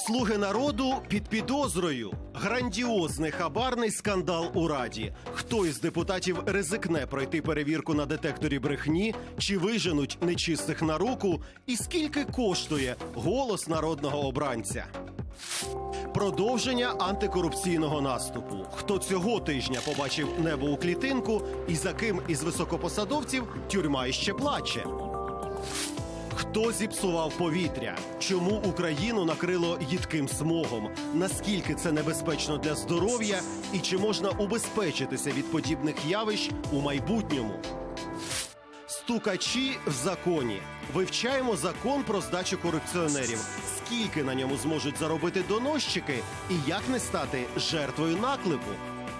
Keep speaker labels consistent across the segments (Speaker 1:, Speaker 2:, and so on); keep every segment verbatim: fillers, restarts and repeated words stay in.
Speaker 1: Слуги народу під підозрою. Грандіозний хабарний скандал у Раді. Хто із депутатів ризикне пройти перевірку на детекторі брехні? Чи виженуть нечистих на руку? І скільки коштує голос народного обранця? Продовження антикорупційного наступу. Хто цього тижня побачив небо у клітинку і за ким із високопосадовців тюрма іще плаче? Хто зіпсував повітря? Чому Україну накрило їдким смогом? Наскільки це небезпечно для здоров'я? І чи можна убезпечитися від подібних явищ у майбутньому? Стукачі в законі. Вивчаємо закон про здачу корупціонерів. Скільки на ньому зможуть заробити доносчики? І як не стати жертвою наклепу?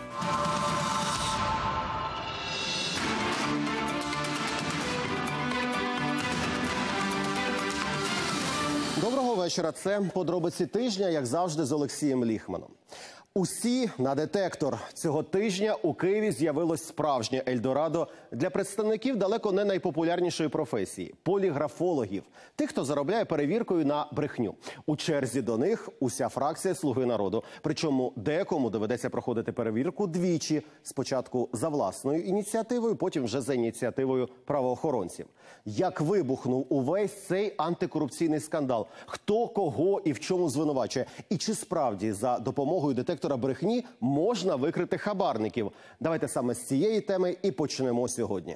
Speaker 1: Доброго вечора. Це подробиці тижня, як завжди, з Олексієм Ліхманом. Усі на детектор. Цього тижня у Києві з'явилось справжнє Ельдорадо для представників далеко не найпопулярнішої професії – поліграфологів. Тих, хто заробляє перевіркою на брехню. У черзі до них уся фракція «Слуги народу». Причому декому доведеться проходити перевірку двічі. Спочатку за власною ініціативою, потім вже за ініціативою правоохоронців. Як вибухнув увесь цей антикорупційний скандал? Хто, кого і в чому звинувачує? І чи справді за допомогою детектора брехні можна викрити хабарників? Давайте саме з цієї теми і почнемо сьогодні.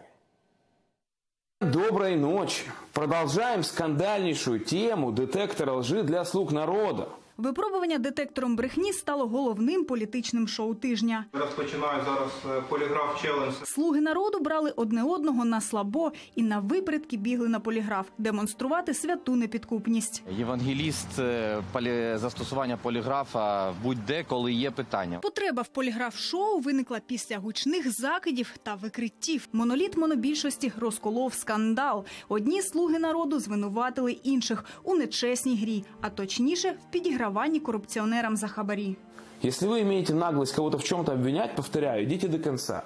Speaker 2: Доброй ночи. Продолжаем скандальнейшую тему детектора лжи для слуг народа.
Speaker 3: Випробування детектором брехні стало головним політичним шоу тижня.
Speaker 4: Розпочинаю зараз поліграф челендж.
Speaker 3: Слуги народу брали одне одного на слабо і на випередки бігли на поліграф демонструвати святу непідкупність.
Speaker 5: Євангеліст полі... застосування поліграфа будь-де, коли є питання.
Speaker 3: Потреба в поліграф-шоу виникла після гучних закидів та викриттів. Моноліт монобільшості розколов скандал. Одні слуги народу звинуватили інших у нечесній грі, а точніше в підіграванні коррупционерам за хабари.
Speaker 2: Если вы имеете наглость кого-то в чем-то обвинять, повторяю, идите до конца.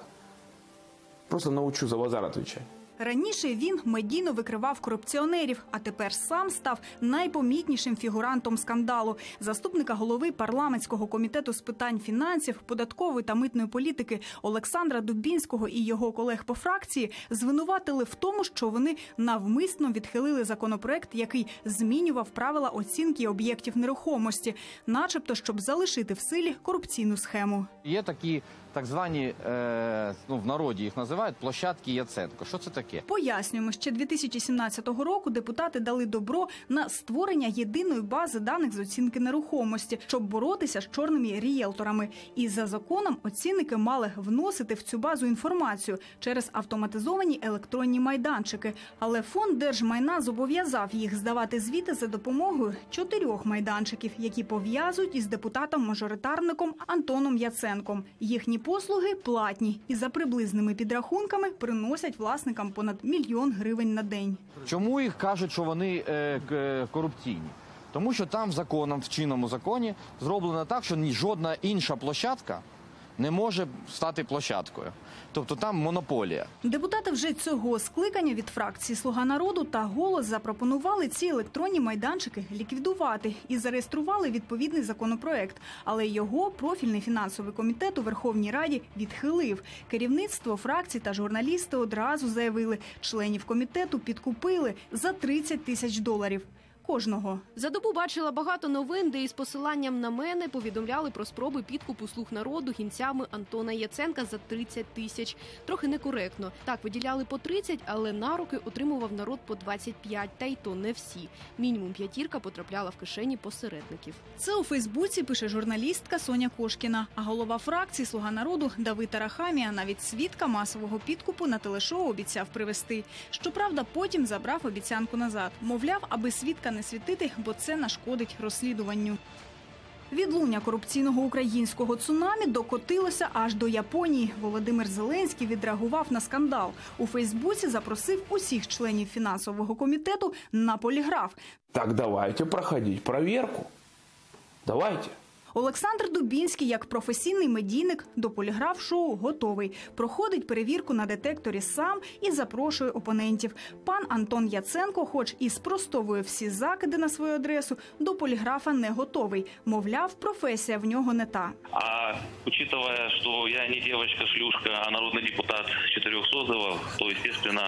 Speaker 2: Просто научу за базар отвечать.
Speaker 3: Раніше він медійно викривав корупціонерів, а тепер сам став найпомітнішим фігурантом скандалу. Заступника голови парламентського комітету з питань фінансів, податкової та митної політики Олександра Дубінського і його колег по фракції звинуватили в тому, що вони навмисно відхилили законопроект, який змінював правила оцінки об'єктів нерухомості, начебто, щоб залишити в силі корупційну схему.
Speaker 5: Є такі так звані, е, ну, в народі їх називають площадки Яценко. Що це таке?
Speaker 3: Пояснюємо, ще дві тисячі сімнадцятого року депутати дали добро на створення єдиної бази даних з оцінки нерухомості, щоб боротися з чорними рієлторами. І за законом оцінники мали вносити в цю базу інформацію через автоматизовані електронні майданчики. Але фонд держмайна зобов'язав їх здавати звіти за допомогою чотирьох майданчиків, які пов'язують із депутатом-мажоритарником Антоном Яценком. Їхні послуги платні і за приблизними підрахунками приносять власникам понад мільйон гривень на день.
Speaker 5: Чому їх кажуть, що вони е, корупційні? Тому що там законом, в чинному законі, зроблено так, що ні жодна інша площадка не може стати площадкою. Тобто там монополія.
Speaker 3: Депутати вже цього скликання від фракції «Слуга народу» та «Голос» запропонували ці електронні майданчики ліквідувати і зареєстрували відповідний законопроект. Але його профільний фінансовий комітет у Верховній Раді відхилив. Керівництво фракцій та журналісти одразу заявили, членів комітету підкупили за тридцять тисяч доларів. Кожного.
Speaker 6: За добу бачила багато новин, де із посиланням на мене повідомляли про спроби підкупу слуг народу гінцями Антона Яценка за тридцять тисяч. Трохи некоректно. Так, виділяли по тридцять, але на руки отримував народ по двадцять п'ять, та й то не всі. Мінімум п'ятірка потрапляла в кишені посередників.
Speaker 3: Це у Фейсбуці пише журналістка Соня Кошкіна. А голова фракції «Слуга народу» Давид Арахамія навіть свідка масового підкупу на телешоу обіцяв привезти. Щоправда, потім забрав обіцянку назад. Мовляв, аби свідка не світити, бо це нашкодить розслідуванню. Відлуння корупційного українського цунамі докотилося аж до Японії. Володимир Зеленський відреагував на скандал. У Фейсбуці запросив усіх членів фінансового комітету на поліграф.
Speaker 2: Так давайте проходить проверку. Давайте.
Speaker 3: Олександр Дубінський, як професійний медійник, до поліграф-шоу готовий. Проходить перевірку на детекторі сам і запрошує опонентів. Пан Антон Яценко, хоч і спростовує всі закиди на свою адресу, до поліграфа не готовий. Мовляв, професія в нього не та.
Speaker 7: А учитывая, что я не девочка-шлюшка, а народный депутат с четырех созывов, то, естественно,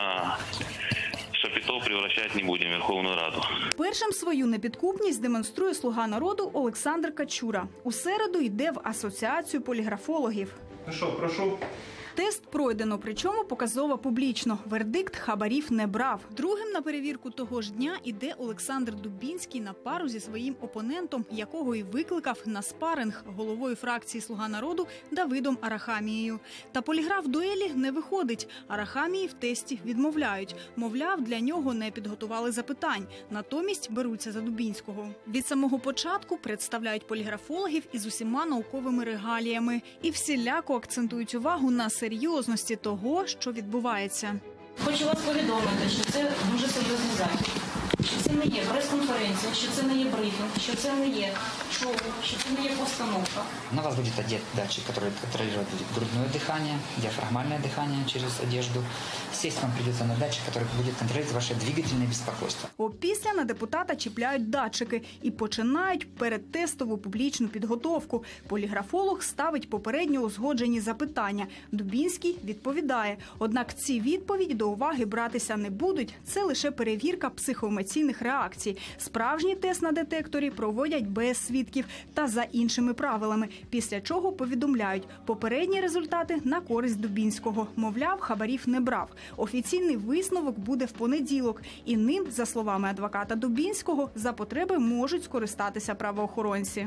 Speaker 7: шапито превращать не будем в Верховную Раду.
Speaker 3: Першим свою непідкупність демонструє «Слуга народу» Олександр Качура. У середу йде в Асоціацію поліграфологів.
Speaker 4: Ну що, прошу.
Speaker 3: Тест пройдено, причому показово публічно. Вердикт хабарів не брав. Другим на перевірку того ж дня іде Олександр Дубінський на пару зі своїм опонентом, якого і викликав на спаринг головою фракції «Слуга народу» Давидом Арахамією. Та поліграф дуелі не виходить. Арахамії в тесті відмовляють. Мовляв, для нього не підготували запитань. Натомість беруться за Дубінського. Від самого початку представляють поліграфологів із усіма науковими регаліями. І всіляко акцентують увагу на серйозності того, що відбувається.
Speaker 8: Хочу вас повідомити, що це дуже серйозний захід. Що це не є прес-конференція, що це не є брифінг, що це не є шоу, що це не є постановка.
Speaker 9: На вас будет одет датчик, который контролирует грудное дыхание, диафрагмальное дыхание через одежду. Сесть вам придется на датчик, который будет контролировать ваше двигательное беспокойство.
Speaker 3: Опісля на депутата чіпляють датчики і починають передтестову публічну підготовку. Поліграфолог ставить попередньо узгоджені запитання. Дубінський відповідає. Однак ці відповіді до уваги братися не будуть. Це лише перевірка психоемоційних реакцій. Справжній тест на детекторі проводять без свідків та за іншими правилами. Після чого повідомляють, попередні результати на користь Дубінського. Мовляв, хабарів не брав. Офіційний висновок буде в понеділок. І ним, за словами адвоката Дубінського, за потреби можуть скористатися правоохоронці.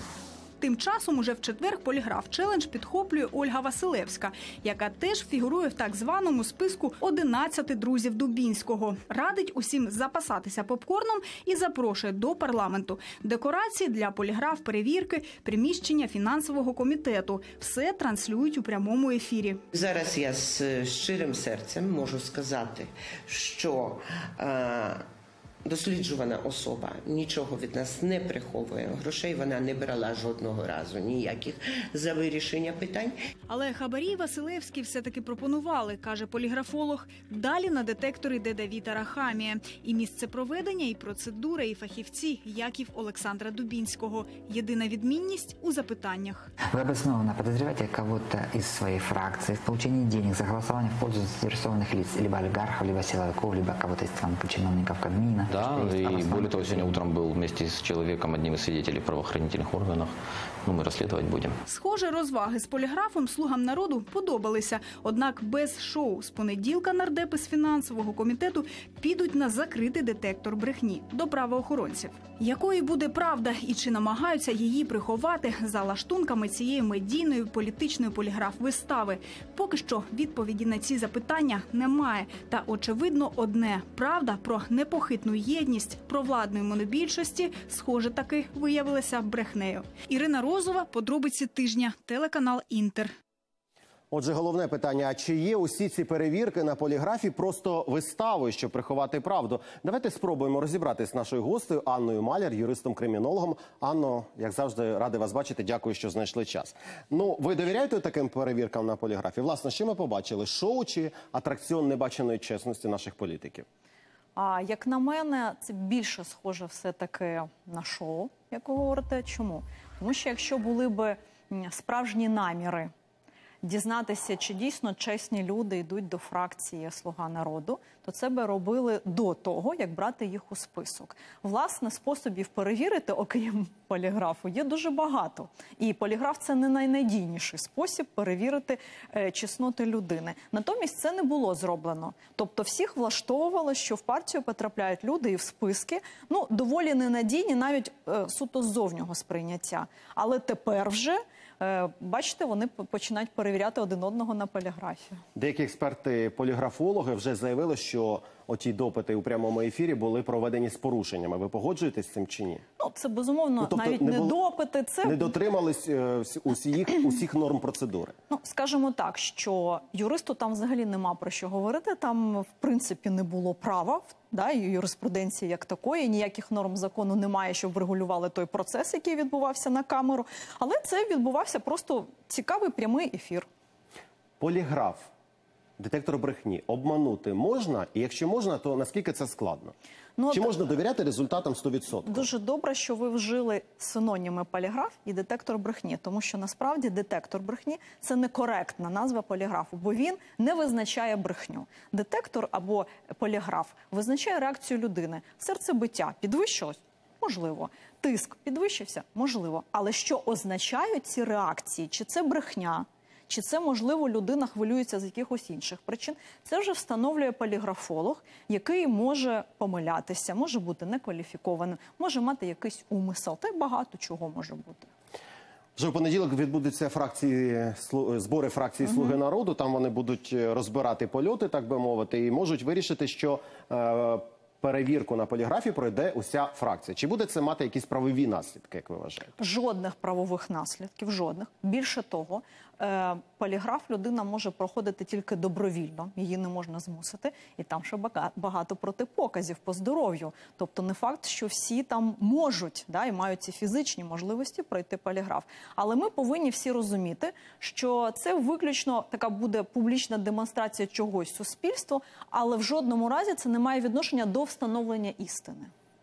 Speaker 3: Тим часом уже в четвер поліграф-челендж підхоплює Ольга Василевська, яка теж фігурує в так званому списку одинадцяти друзів Дубінського. Радить усім запасатися попкорном і запрошує до парламенту. Декорації для поліграф-перевірки, приміщення фінансового комітету. Все транслюють у прямому ефірі.
Speaker 10: Зараз я з щирим серцем можу сказати, що е, досліджувана особа нічого від нас не приховує. Грошей вона не брала жодного разу, ніяких, за вирішення питань.
Speaker 3: Але хабарі Василевській все-таки пропонували, каже поліграфолог. Далі на детектор йде Давид Арахамія. І місце проведення, і процедура, і фахівці, як і в Олександра Дубінського. Єдина відмінність у запитаннях.
Speaker 9: Вы обоснованно подозреваете кого-то из своей фракции в получении денег за голосование в пользу заинтересованных лиц, либо олигархов, либо силовиков, либо кого-то из там чиновников Кабмина?
Speaker 11: Да, и более того, сегодня утром был вместе с человеком, одним из свидетелей в правоохранительных органах. Ну, мы расследовать будем.
Speaker 3: Схоже, розваги з поліграфом «Слугам народу» подобалися. Однак без шоу з понеділка нардепи з фінансового комітету підуть на закритий детектор брехні до правоохоронців. Якою буде правда і чи намагаються її приховати за лаштунками цієї медійної політичної поліграф-вистави? Поки що відповіді на ці запитання немає. Та очевидно одне – правда про непохитну єдність провладної монобільшості, схоже, таки виявилася брехнею. Ірина Розова, подробиці тижня, телеканал «Інтер».
Speaker 1: Отже, головне питання, а чи є усі ці перевірки на поліграфі просто виставою, щоб приховати правду? Давайте спробуємо розібратися з нашою гостею Анною Маляр, юристом-кримінологом. Анно, як завжди, радий вас бачити, дякую, що знайшли час. Ну, ви довіряєте таким перевіркам на поліграфі? Власне, що ми побачили? Шоу чи атракціон небаченої чесності наших політиків?
Speaker 12: А як на мене, це більше схоже все-таки на шоу, як ви говорите. Чому? Тому що якщо були б справжні наміри дізнатися, чи дійсно чесні люди йдуть до фракції «Слуга народу», то це би робили до того, як брати їх у список. Власне, способів перевірити, окрім поліграфу, є дуже багато. І поліграф – це не найнадійніший спосіб перевірити е, чесноти людини. Натомість це не було зроблено. Тобто всіх влаштовувало, що в партію потрапляють люди і в списки, ну, доволі ненадійні, навіть е, суто з зовнього сприйняття. Але тепер вже бачите, вони починають перевіряти один одного на поліграфі.
Speaker 1: Деякі експерти-поліграфологи вже заявили, що оті допити у прямому ефірі були проведені з порушеннями. Ви погоджуєтесь з цим чи ні?
Speaker 12: Ну, це безумовно
Speaker 1: Ну, тобто
Speaker 12: навіть
Speaker 1: не
Speaker 12: не,
Speaker 1: було-
Speaker 12: допити, це
Speaker 1: Не дотримались е, всі- усіх, усіх норм процедури.
Speaker 12: Ну, скажімо так, що юристу там взагалі нема про що говорити, там, в принципі, не було права, да, і юриспруденції як такої, ніяких норм закону немає, щоб врегулювали той процес, який відбувався на камеру, але це відбувався просто цікавий прямий ефір.
Speaker 1: Поліграф, детектор брехні, обманути можна? І якщо можна, то наскільки це складно?
Speaker 12: Ну,
Speaker 1: Чи
Speaker 12: от-
Speaker 1: можна довіряти результатам сто відсотків?
Speaker 12: Дуже добре, що ви вжили синоніми поліграф і детектор брехні, тому що насправді детектор брехні – це некоректна назва поліграфу, бо він не визначає брехню. Детектор або поліграф визначає реакцію людини. Серцебиття підвищилось? Можливо. Тиск підвищився? Можливо. Але що означають ці реакції? Чи це брехня? Чи це, можливо, людина хвилюється з якихось інших причин? Це вже встановлює поліграфолог, який може помилятися, може бути некваліфікованим, може мати якийсь умисел. Та й багато чого може бути.
Speaker 1: Вже в понеділок відбудуться фракції, слу- збори фракції «Слуги народу». Там вони будуть розбирати польоти, так би мовити, і можуть вирішити, що е, перевірку на поліграфі пройде уся фракція. Чи буде це мати якісь правові наслідки, як ви вважаєте?
Speaker 12: Жодних правових наслідків, жодних. Більше того, е, поліграф людина може проходити тільки добровільно, її не можна змусити, і там ще бага- багато протипоказів по здоров'ю. Тобто не факт, що всі там можуть, да, і мають ці фізичні можливості пройти поліграф. Але ми повинні всі розуміти, що це виключно така буде публічна демонстрація чогось суспільству, але в жодному разі це не має відношення до встановлення істини.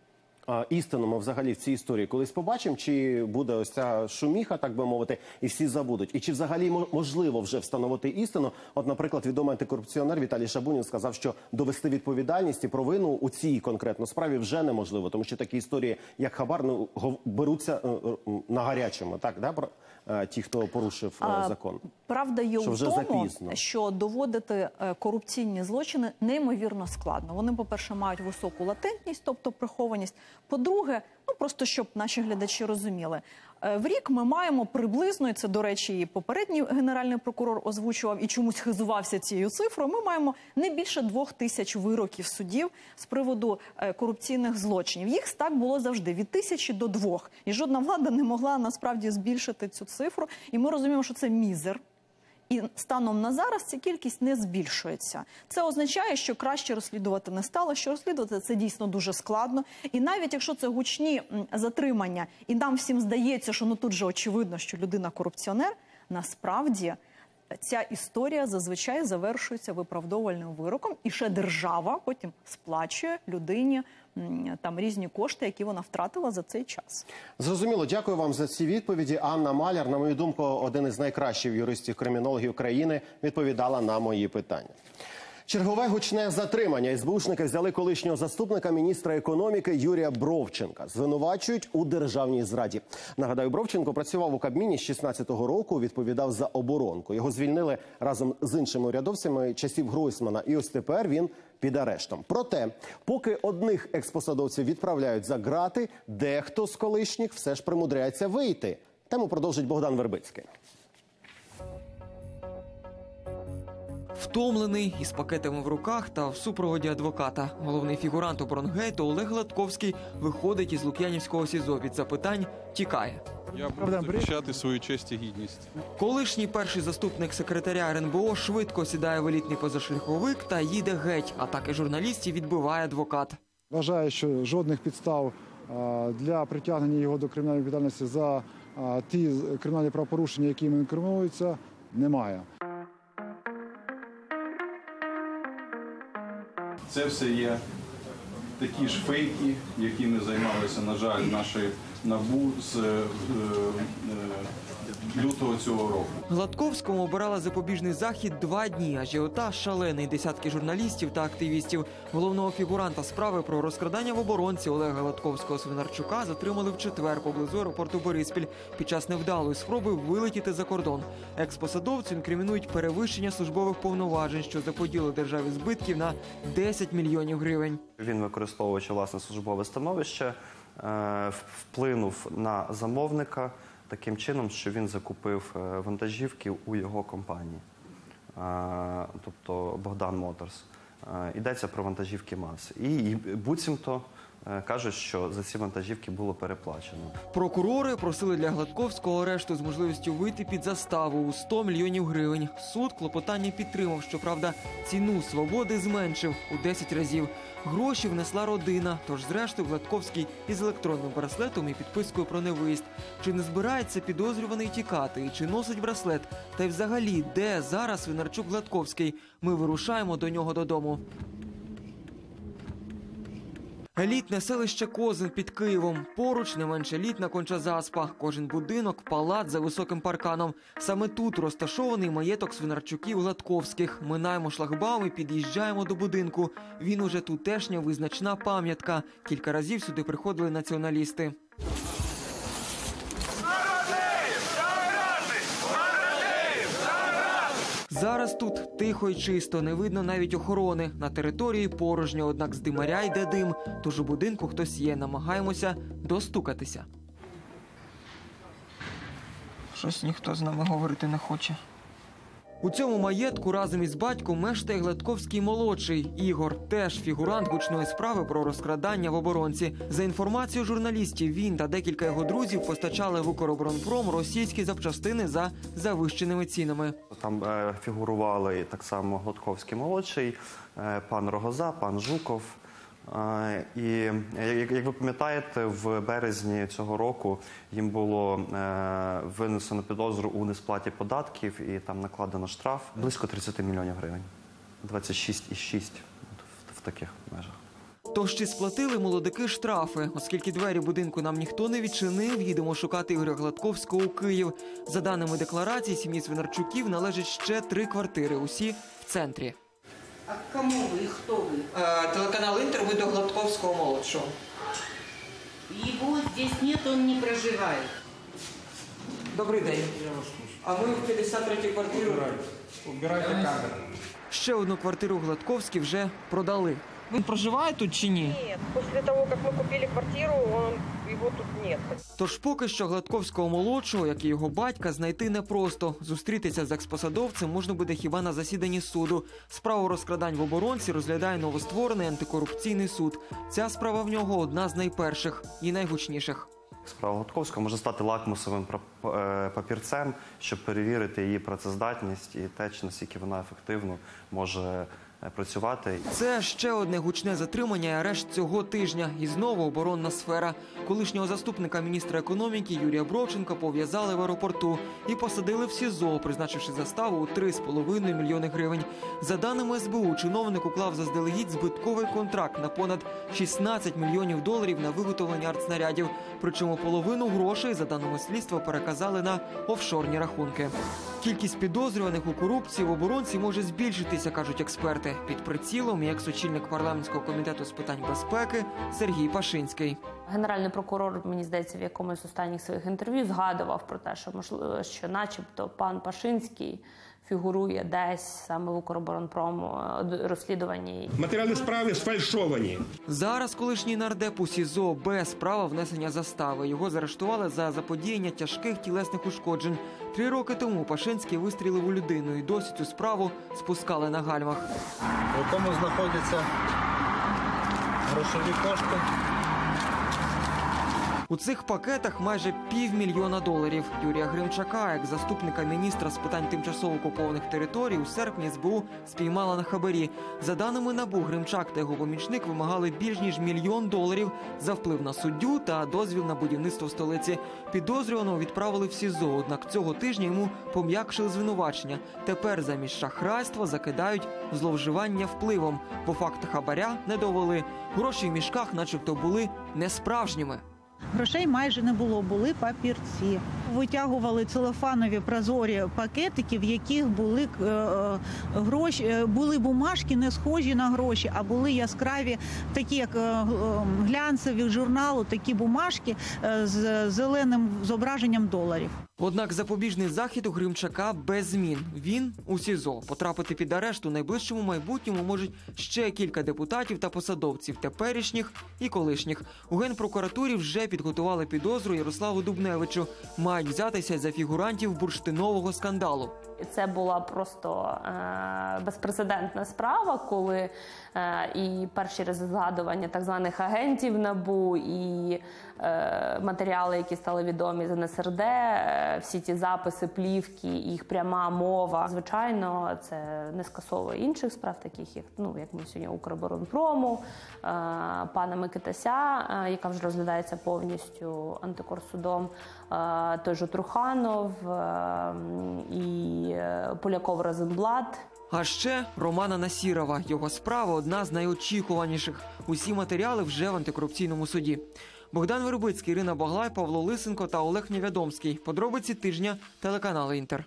Speaker 1: А, істину ми взагалі в цій історії колись побачимо, чи буде ось ця шуміха, так би мовити, і всі забудуть? І чи взагалі мо- можливо вже встановити істину? От, наприклад, відомий антикорупціонер Віталій Шабунін сказав, що довести відповідальність і провину у цій конкретно справі вже неможливо, тому що такі історії, як хабар, ну, гов- беруться е, е, на гарячому, так, да, про- е, ті, хто порушив е,
Speaker 12: А,
Speaker 1: закон.
Speaker 12: Правда є
Speaker 1: Що
Speaker 12: у
Speaker 1: вже
Speaker 12: тому,
Speaker 1: запізно.
Speaker 12: що доводити е, корупційні злочини неймовірно складно. Вони, по-перше, мають високу латентність, тобто прихованість. По-друге, ну просто щоб наші глядачі розуміли, е, в рік ми маємо приблизно, і це, до речі, і попередній генеральний прокурор озвучував і чомусь хизувався цією цифрою, ми маємо не більше двох тисяч вироків судів з приводу е, корупційних злочинів. Їх так було завжди, від тисячі до двох. І жодна влада не могла насправді збільшити цю цифру. І ми розуміємо, що це мізер. І станом на зараз ця кількість не збільшується. Це означає, що краще розслідувати не стало, що розслідувати це дійсно дуже складно. І навіть якщо це гучні м, затримання, і нам всім здається, що ну тут же очевидно, що людина корупціонер, насправді ця історія зазвичай завершується виправдовувальним вироком, і ще держава потім сплачує людині м, там різні кошти, які вона втратила за цей час.
Speaker 1: Зрозуміло, дякую вам за ці відповіді. Анна Маляр, на мою думку, один із найкращих юристів-кримінологів країни, відповідала на мої питання. Чергове гучне затримання. ес беушники взяли колишнього заступника міністра економіки Юрія Бровченка. Звинувачують у державній зраді. Нагадаю, Бровченко працював у Кабміні з шістнадцятого року, відповідав за оборонку. Його звільнили разом з іншими урядовцями часів Гройсмана. І ось тепер він під арештом. Проте, поки одних експосадовців відправляють за ґрати, дехто з колишніх все ж примудряється вийти. Тему продовжить Богдан Вербицький.
Speaker 13: Втомлений, із пакетами в руках та в супроводі адвоката. Головний фігурант оборонгейту Олег Гладковський виходить із Лук'янівського СІЗО. Від запитань тікає.
Speaker 14: Я буду захищати свою честь і гідність.
Speaker 13: Колишній перший заступник секретаря ер ен бе о швидко сідає в елітний позашляховик та їде геть. Атаки журналістів відбиває адвокат.
Speaker 15: Вважаю, що жодних підстав а, для притягнення його до кримінальної відповідальності за а, ті кримінальні правопорушення, які йому інкримінуються, немає.
Speaker 14: Це все є такі ж фейки, якими займалися, на жаль, наші НАБУ з е, е, лютого цього року.
Speaker 13: Гладковському обирали запобіжний захід два дні. Ажіотаж шалений. Десятки журналістів та активістів. Головного фігуранта справи про розкрадання в оборонці Олега Гладковського-Свинарчука затримали в четвер поблизу аеропорту Бориспіль під час невдалої спроби вилетіти за кордон. Експосадовцю інкримінують перевищення службових повноважень, що заподіли державі збитків на десять мільйонів гривень.
Speaker 16: Він, використовуючи власне службове становище, вплинув на замовника таким чином, що він закупив вантажівки у його компанії, тобто Богдан Моторс. Йдеться про вантажівки МАЗ. І буцімто кажуть, що за ці вантажівки було переплачено.
Speaker 13: Прокурори просили для Гладковського арешту з можливістю вийти під заставу у сто мільйонів гривень. Суд клопотання підтримав, щоправда, ціну свободи зменшив у десять разів. Гроші внесла родина, тож зрештою Гладковський із електронним браслетом і підпискою про невиїзд. Чи не збирається підозрюваний тікати, і чи носить браслет? Та й взагалі, де зараз Свинарчук Гладковський? Ми вирушаємо до нього додому. Елітне селище Козин під Києвом. Поруч не менш елітна Конча-Заспа. Кожен будинок – палац за високим парканом. Саме тут розташований маєток Свинарчуків-Гладковських. Минаємо шлагбаум і під'їжджаємо до будинку. Він уже тутешня визначна пам'ятка. Кілька разів сюди приходили націоналісти. Зараз тут тихо і чисто, не видно навіть охорони. На території порожньо, однак з димаря йде дим. Тож у будинку хтось є, намагаємося достукатися.
Speaker 17: Щось ніхто з нами говорити не хоче.
Speaker 13: У цьому маєтку разом із батьком мешкає Гладковський молодший. Ігор теж фігурант гучної справи про розкрадання в оборонці. За інформацією журналістів, він та декілька його друзів постачали в Укроборонпром російські запчастини за завищеними цінами.
Speaker 16: Там е, фігурували так само Гладковський молодший, е, пан Рогоза, пан Жуков. Е, і, як, як ви пам'ятаєте, в березні цього року їм було е, винесено підозру у несплаті податків і там накладено штраф близько тридцять мільйонів гривень. двадцять шість цілих шість в, в таких межах.
Speaker 13: Тож чи сплатили молодики штрафи? Оскільки двері будинку нам ніхто не відчинив, їдемо шукати Ігоря Гладковського у Київ. За даними декларації, сім'ї Свинарчуків належать ще три квартири, усі в центрі.
Speaker 17: А кому ви? Хто ви?
Speaker 13: Телеканал «Інтер», ви до Гладковського молодшого.
Speaker 17: Його здесь нет, він не проживає.
Speaker 13: Добрий день. А ми в п'ятдесят третій квартирі.
Speaker 17: Убирайте камеру.
Speaker 13: Ще одну квартиру Гладковські вже продали.
Speaker 17: Він проживає тут чи ні?
Speaker 18: Ні, після того, як ми купили квартиру, він, його тут немає.
Speaker 13: Тож поки що Гладковського молодшого, як і його батька, знайти непросто. Зустрітися з експосадовцем можна буде хіба на засіданні суду. Справу розкрадань в оборонці розглядає новостворений антикорупційний суд. Ця справа в нього одна з найперших і найгучніших.
Speaker 16: Справа Гладковського може стати лакмусовим папірцем, щоб перевірити її працездатність і те, чи наскільки вона ефективно може працювати.
Speaker 13: Це ще одне гучне затримання і арешт цього тижня. І знову оборонна сфера. Колишнього заступника міністра економіки Юрія Бровченка пов'язали в аеропорту і посадили в СІЗО, призначивши заставу у три з половиною мільйони гривень. За даними ес бе у, чиновник уклав заздалегідь збитковий контракт на понад шістнадцять мільйонів доларів на виготовлення артснарядів. Причому половину грошей, за даними слідства, переказали на офшорні рахунки. Кількість підозрюваних у корупції в оборонці може збільшитися, кажуть експерти. Під прицілом і екс-очільник парламентського комітету з питань безпеки Сергій Пашинський.
Speaker 19: Генеральний прокурор, мені здається, в якомусь з останніх своїх інтерв'ю згадував про те, що, можливо, що начебто пан Пашинський фігурує десь саме в Укроборонпрому розслідуванні.
Speaker 20: Матеріали справи сфальшовані.
Speaker 13: Зараз колишній нардеп у СІЗО без права внесення застави. Його заарештували за заподіяння тяжких тілесних ушкоджень. Три роки тому Пашинський вистрілив у людину і досі цю справу спускали на гальмах.
Speaker 20: В якому знаходяться грошові кошти.
Speaker 13: У цих пакетах майже півмільйона доларів. Юрія Гримчака, як заступника міністра з питань тимчасово окупованих територій, у серпні ес бе у спіймала на хабарі. За даними НАБУ, Гримчак та його помічник вимагали більш ніж мільйон доларів за вплив на суддю та дозвіл на будівництво в столиці. Підозрюваного відправили в СІЗО, однак цього тижня йому пом'якшили звинувачення. Тепер замість шахрайства закидають зловживання впливом, бо факти хабаря не довели. Гроші в мішках начебто були несправжніми.
Speaker 21: Грошей майже не було, були папірці. Витягували целофанові прозорі пакетики, в яких були е, гроші, були бумажки не схожі на гроші, а були яскраві, такі як е, глянцеві журналу, такі бумажки е, з зеленим зображенням доларів.
Speaker 13: Однак запобіжний захід у Гримчака без змін. Він у СІЗО. Потрапити під арешт у найближчому майбутньому можуть ще кілька депутатів та посадовців, теперішніх і колишніх. У Генпрокуратурі вже підготували підозру Ярославу Дубневичу. Мають взятися за фігурантів бурштинового скандалу.
Speaker 19: Це була просто е, безпрецедентна справа, коли е, і перші згадування так званих агентів НАБУ, і е, матеріали, які стали відомі з ен ес ер де, е, всі ті записи, плівки, їх пряма мова. Звичайно, це не скасовує інших справ, таких як, ну, як ми сьогодні Укроборонпрому, е, пана Микитася, е, яка вже розглядається повністю антикорсудом, е, той же Труханов е, і Поляков Розенблат.
Speaker 13: А ще Романа Насірова. Його справа одна з найочікуваніших. Усі матеріали вже в антикорупційному суді. Богдан Вербицький, Ірина Баглай, Павло Лисенко та Олег Невідомський. Подробиці тижня, телеканал Інтер.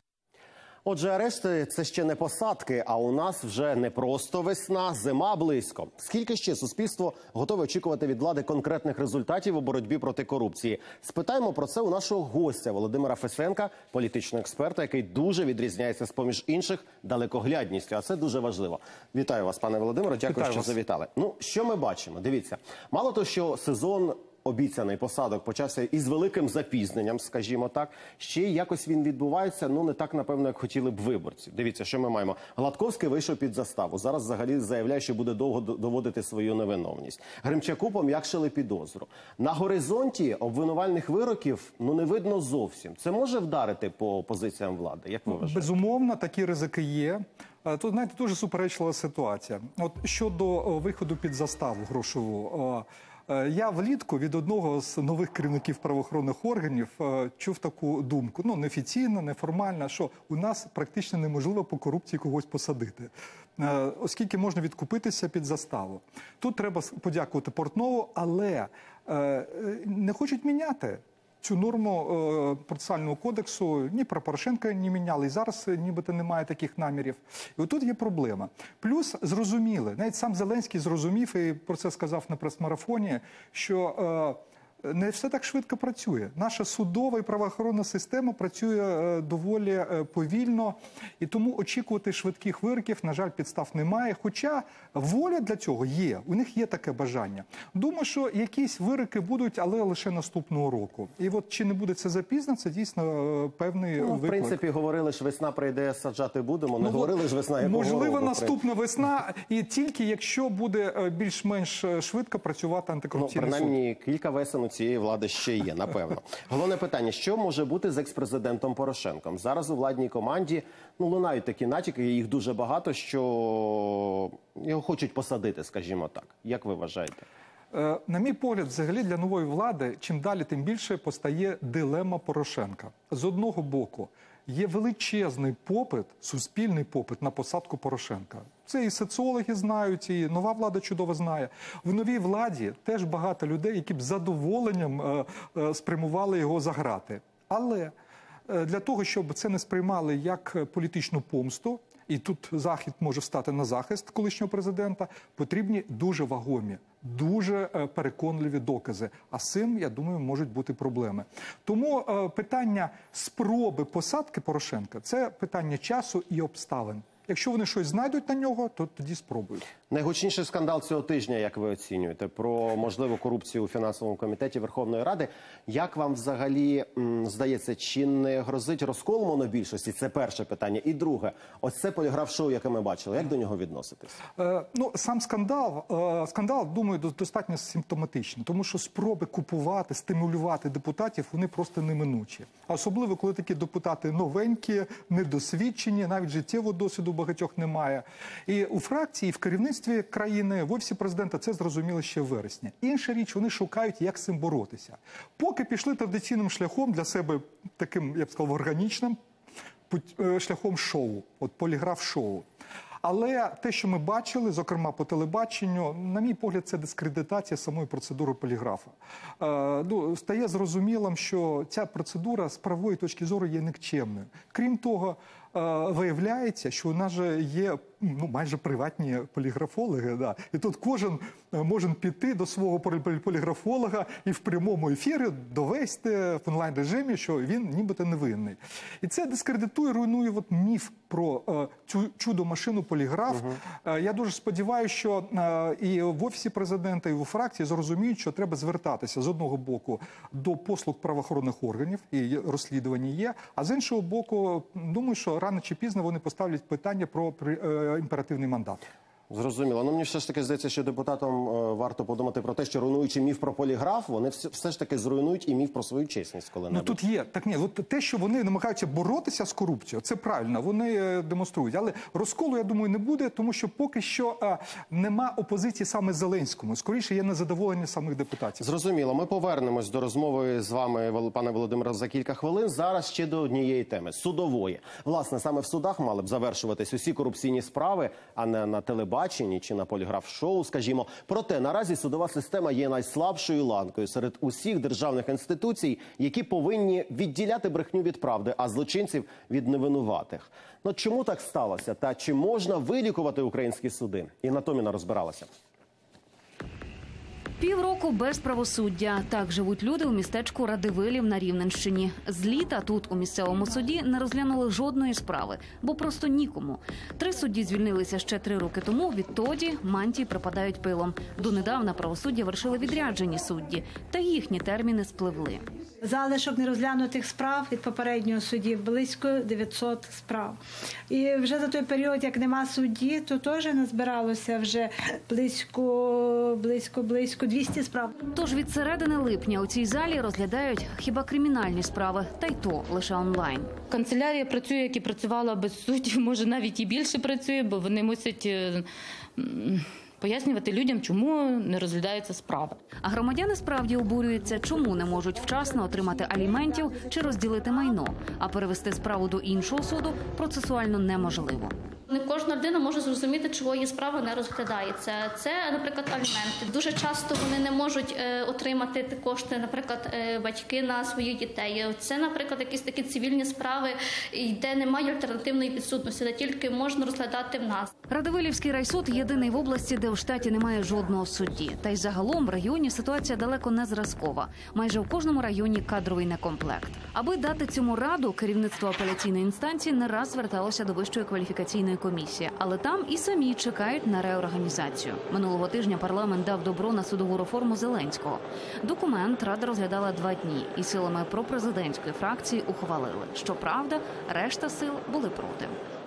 Speaker 1: Отже, арешти – це ще не посадки, а у нас вже не просто весна, зима близько. Скільки ще суспільство готове очікувати від влади конкретних результатів у боротьбі проти корупції? Спитаємо про це у нашого гостя Володимира Фесенка, політичного експерта, який дуже відрізняється з-поміж інших далекоглядністю. А це дуже важливо. Вітаю вас, пане Володимире, дякую,
Speaker 5: Вітаю
Speaker 1: що
Speaker 5: вас.
Speaker 1: завітали. Ну, що ми бачимо? Дивіться, мало того, що сезон обіцяний посадок почався із великим запізненням, скажімо так. Ще й якось він відбувається, ну не так, напевно, як хотіли б виборці. Дивіться, що ми маємо. Гладковський вийшов під заставу. Зараз взагалі заявляє, що буде довго доводити свою невиновність. Гримчаку пом'якшили підозру. На горизонті обвинувальних вироків, ну, не видно зовсім. Це може вдарити по позиціям влади? Як ви вважаєте?
Speaker 5: Безумовно, такі ризики є. Тут, знаєте, дуже суперечлива ситуація. От щодо виходу під заставу грошову, я влітку від одного з нових керівників правоохоронних органів чув таку думку, ну, неофіційно, неформально, що у нас практично неможливо по корупції когось посадити, оскільки можна відкупитися під заставу. Тут треба подякувати Портнову, але не хочуть міняти цю норму е, процесуального кодексу. Ні про Порошенка не міняли, і зараз нібито немає таких намірів. І отут є проблема. Плюс зрозуміли, навіть сам Зеленський зрозумів, і про це сказав на прес-марафоні, що е, не все так швидко працює. Наша судова і правоохоронна система працює е, доволі е, повільно, і тому очікувати швидких вироків, на жаль, підстав немає. Хоча воля для цього є, у них є таке бажання. Думаю, що якісь вироки будуть, але лише наступного року. І от чи не буде це запізно, це дійсно е, певний
Speaker 1: ну,
Speaker 5: виклик.
Speaker 1: В принципі, говорили ж, весна прийде, саджати будемо. Не
Speaker 5: ну,
Speaker 1: говорили ж, весна якого року.
Speaker 5: Можливо, наступна весна, і тільки якщо буде більш-менш швидко працювати антикорупційний
Speaker 1: ну, принаймні,
Speaker 5: суд.
Speaker 1: кілька весен у цієї влади ще є, напевно. Головне питання, що може бути з екс-президентом Порошенком? Зараз у владній команді, ну, лунають такі натяки, їх дуже багато, що його хочуть посадити, скажімо так. Як ви вважаєте?
Speaker 5: На мій погляд, взагалі для нової влади, чим далі, тим більше постає дилема Порошенка. З одного боку, є величезний попит, суспільний попит на посадку Порошенка. Це і соціологи знають, і нова влада чудово знає. В новій владі теж багато людей, які б з задоволенням е, е, спрямували його за грати. Але е, для того, щоб це не сприймали як політичну помсту, і тут Захід може встати на захист колишнього президента, потрібні дуже вагомі, дуже переконливі докази. А з цим, я думаю, можуть бути проблеми. Тому е, питання спроби посадки Порошенка – це питання часу і обставин. Якщо вони щось знайдуть на нього, то тоді спробують.
Speaker 1: Найгучніший скандал цього тижня, як ви оцінюєте, про можливу корупцію у фінансовому комітеті Верховної Ради. Як вам взагалі м, здається, чи не грозить розкол монобільшості? Це перше питання. І друге, ось це поліграф-шоу, яке ми бачили. Як до нього відноситись?
Speaker 5: Е, ну, сам скандал, е, скандал, думаю, достатньо симптоматичний. Тому що спроби купувати, стимулювати депутатів, вони просто неминучі. А особливо, коли такі депутати новенькі, недосвідчені, навіть життєвого досвіду багатьох немає. І у фракції, і в керівництві країни, в Офісі президента це зрозуміло ще в вересні. Інша річ, вони шукають, як з цим боротися. Поки пішли традиційним шляхом, для себе таким, я б сказав, органічним, шляхом шоу, от поліграф-шоу. Але те, що ми бачили, зокрема по телебаченню, на мій погляд, це дискредитація самої процедури поліграфа. Е, ну, стає зрозумілим, що ця процедура з правової точки зору є нікчемною. Крім того, виявляється, що у нас же є ну, майже приватні поліграфологи. Да. І тут кожен може піти до свого поліграфолога і в прямому ефірі довести в онлайн-режимі, що він нібито невинний. І це дискредитує, руйнує от міф про е, цю чудо-машину поліграф. Угу. Е, я дуже сподіваюся, що е, і в Офісі Президента, і у фракції зрозуміють, що треба звертатися з одного боку до послуг правоохоронних органів, і розслідування є, а з іншого боку, думаю, що рано чи пізно вони поставлять питання про е, імперативний мандат.
Speaker 1: Зрозуміло. Ну, мені все ж таки здається, що депутатам е, варто подумати про те, що руйнуючи міф про поліграф, вони все, все ж таки зруйнують і міф про свою чесність коли-небудь.
Speaker 5: Ну тут є, так ні, от те, що вони намагаються боротися з корупцією, це правильно, вони е, демонструють. Але розколу, я думаю, не буде, тому що поки що е, нема опозиції саме Зеленському. Скоріше є незадоволення самих депутатів.
Speaker 1: Зрозуміло. Ми повернемось до розмови з вами, пане Володимире, за кілька хвилин. Зараз ще до однієї теми – судової. Власне, саме в судах мали б завершуватись усі корупційні справи, а не на телебаченні чи на поліграф-шоу, скажімо. Проте, наразі судова система є найслабшою ланкою серед усіх державних інституцій, які повинні відділяти брехню від правди, а злочинців від невинуватих. Ну, чому так сталося? Та чи можна вилікувати українські суди? Інна Томіна розбиралася.
Speaker 6: Півроку без правосуддя. Так живуть люди у містечку Радивилів на Рівненщині. З літа тут, у місцевому суді, не розглянули жодної справи, бо просто нікому. Три судді звільнилися ще три роки тому, відтоді мантії припадають пилом. Донедавна правосуддя вершили відряджені судді, та їхні терміни спливли.
Speaker 22: Залишок нерозглянутих справ від попереднього судді близько дев'ятсот справ. І вже за той період, як нема судді, то теж назбиралося вже близько, близько, близько двісті справ.
Speaker 6: Тож від середини липня у цій залі розглядають хіба кримінальні справи, та й то лише онлайн.
Speaker 23: Канцелярія працює, як і працювала без суддів, може навіть і більше працює, бо вони мусять пояснювати людям, чому не розглядаються справи.
Speaker 6: А громадяни справді обурюються, чому не можуть вчасно отримати аліментів чи розділити майно, а перевести справу до іншого суду процесуально неможливо.
Speaker 24: Не кожна людина може зрозуміти, чого її справа не розглядається. Це, наприклад, аліменти. Дуже часто вони не можуть е, отримати ті кошти, наприклад, е, батьки на своїх дітей. Це, наприклад, якісь такі цивільні справи, де немає альтернативної підсудності, де тільки можна розглядати в нас.
Speaker 6: Радивилівський райсуд – єдиний в області, де в штаті немає жодного судді. Та й загалом в районі ситуація далеко не зразкова. Майже в кожному районі кадровий некомплект. Аби дати цьому раду, керівництво апеляційної інстанції не раз зверталося до Вищої кваліфікаційної комісії. Але там і самі чекають на реорганізацію. Минулого тижня парламент дав добро на судову реформу Зеленського. Документ Рада розглядала два дні і силами пропрезидентської фракції ухвалили. Щоправда, решта сил були проти.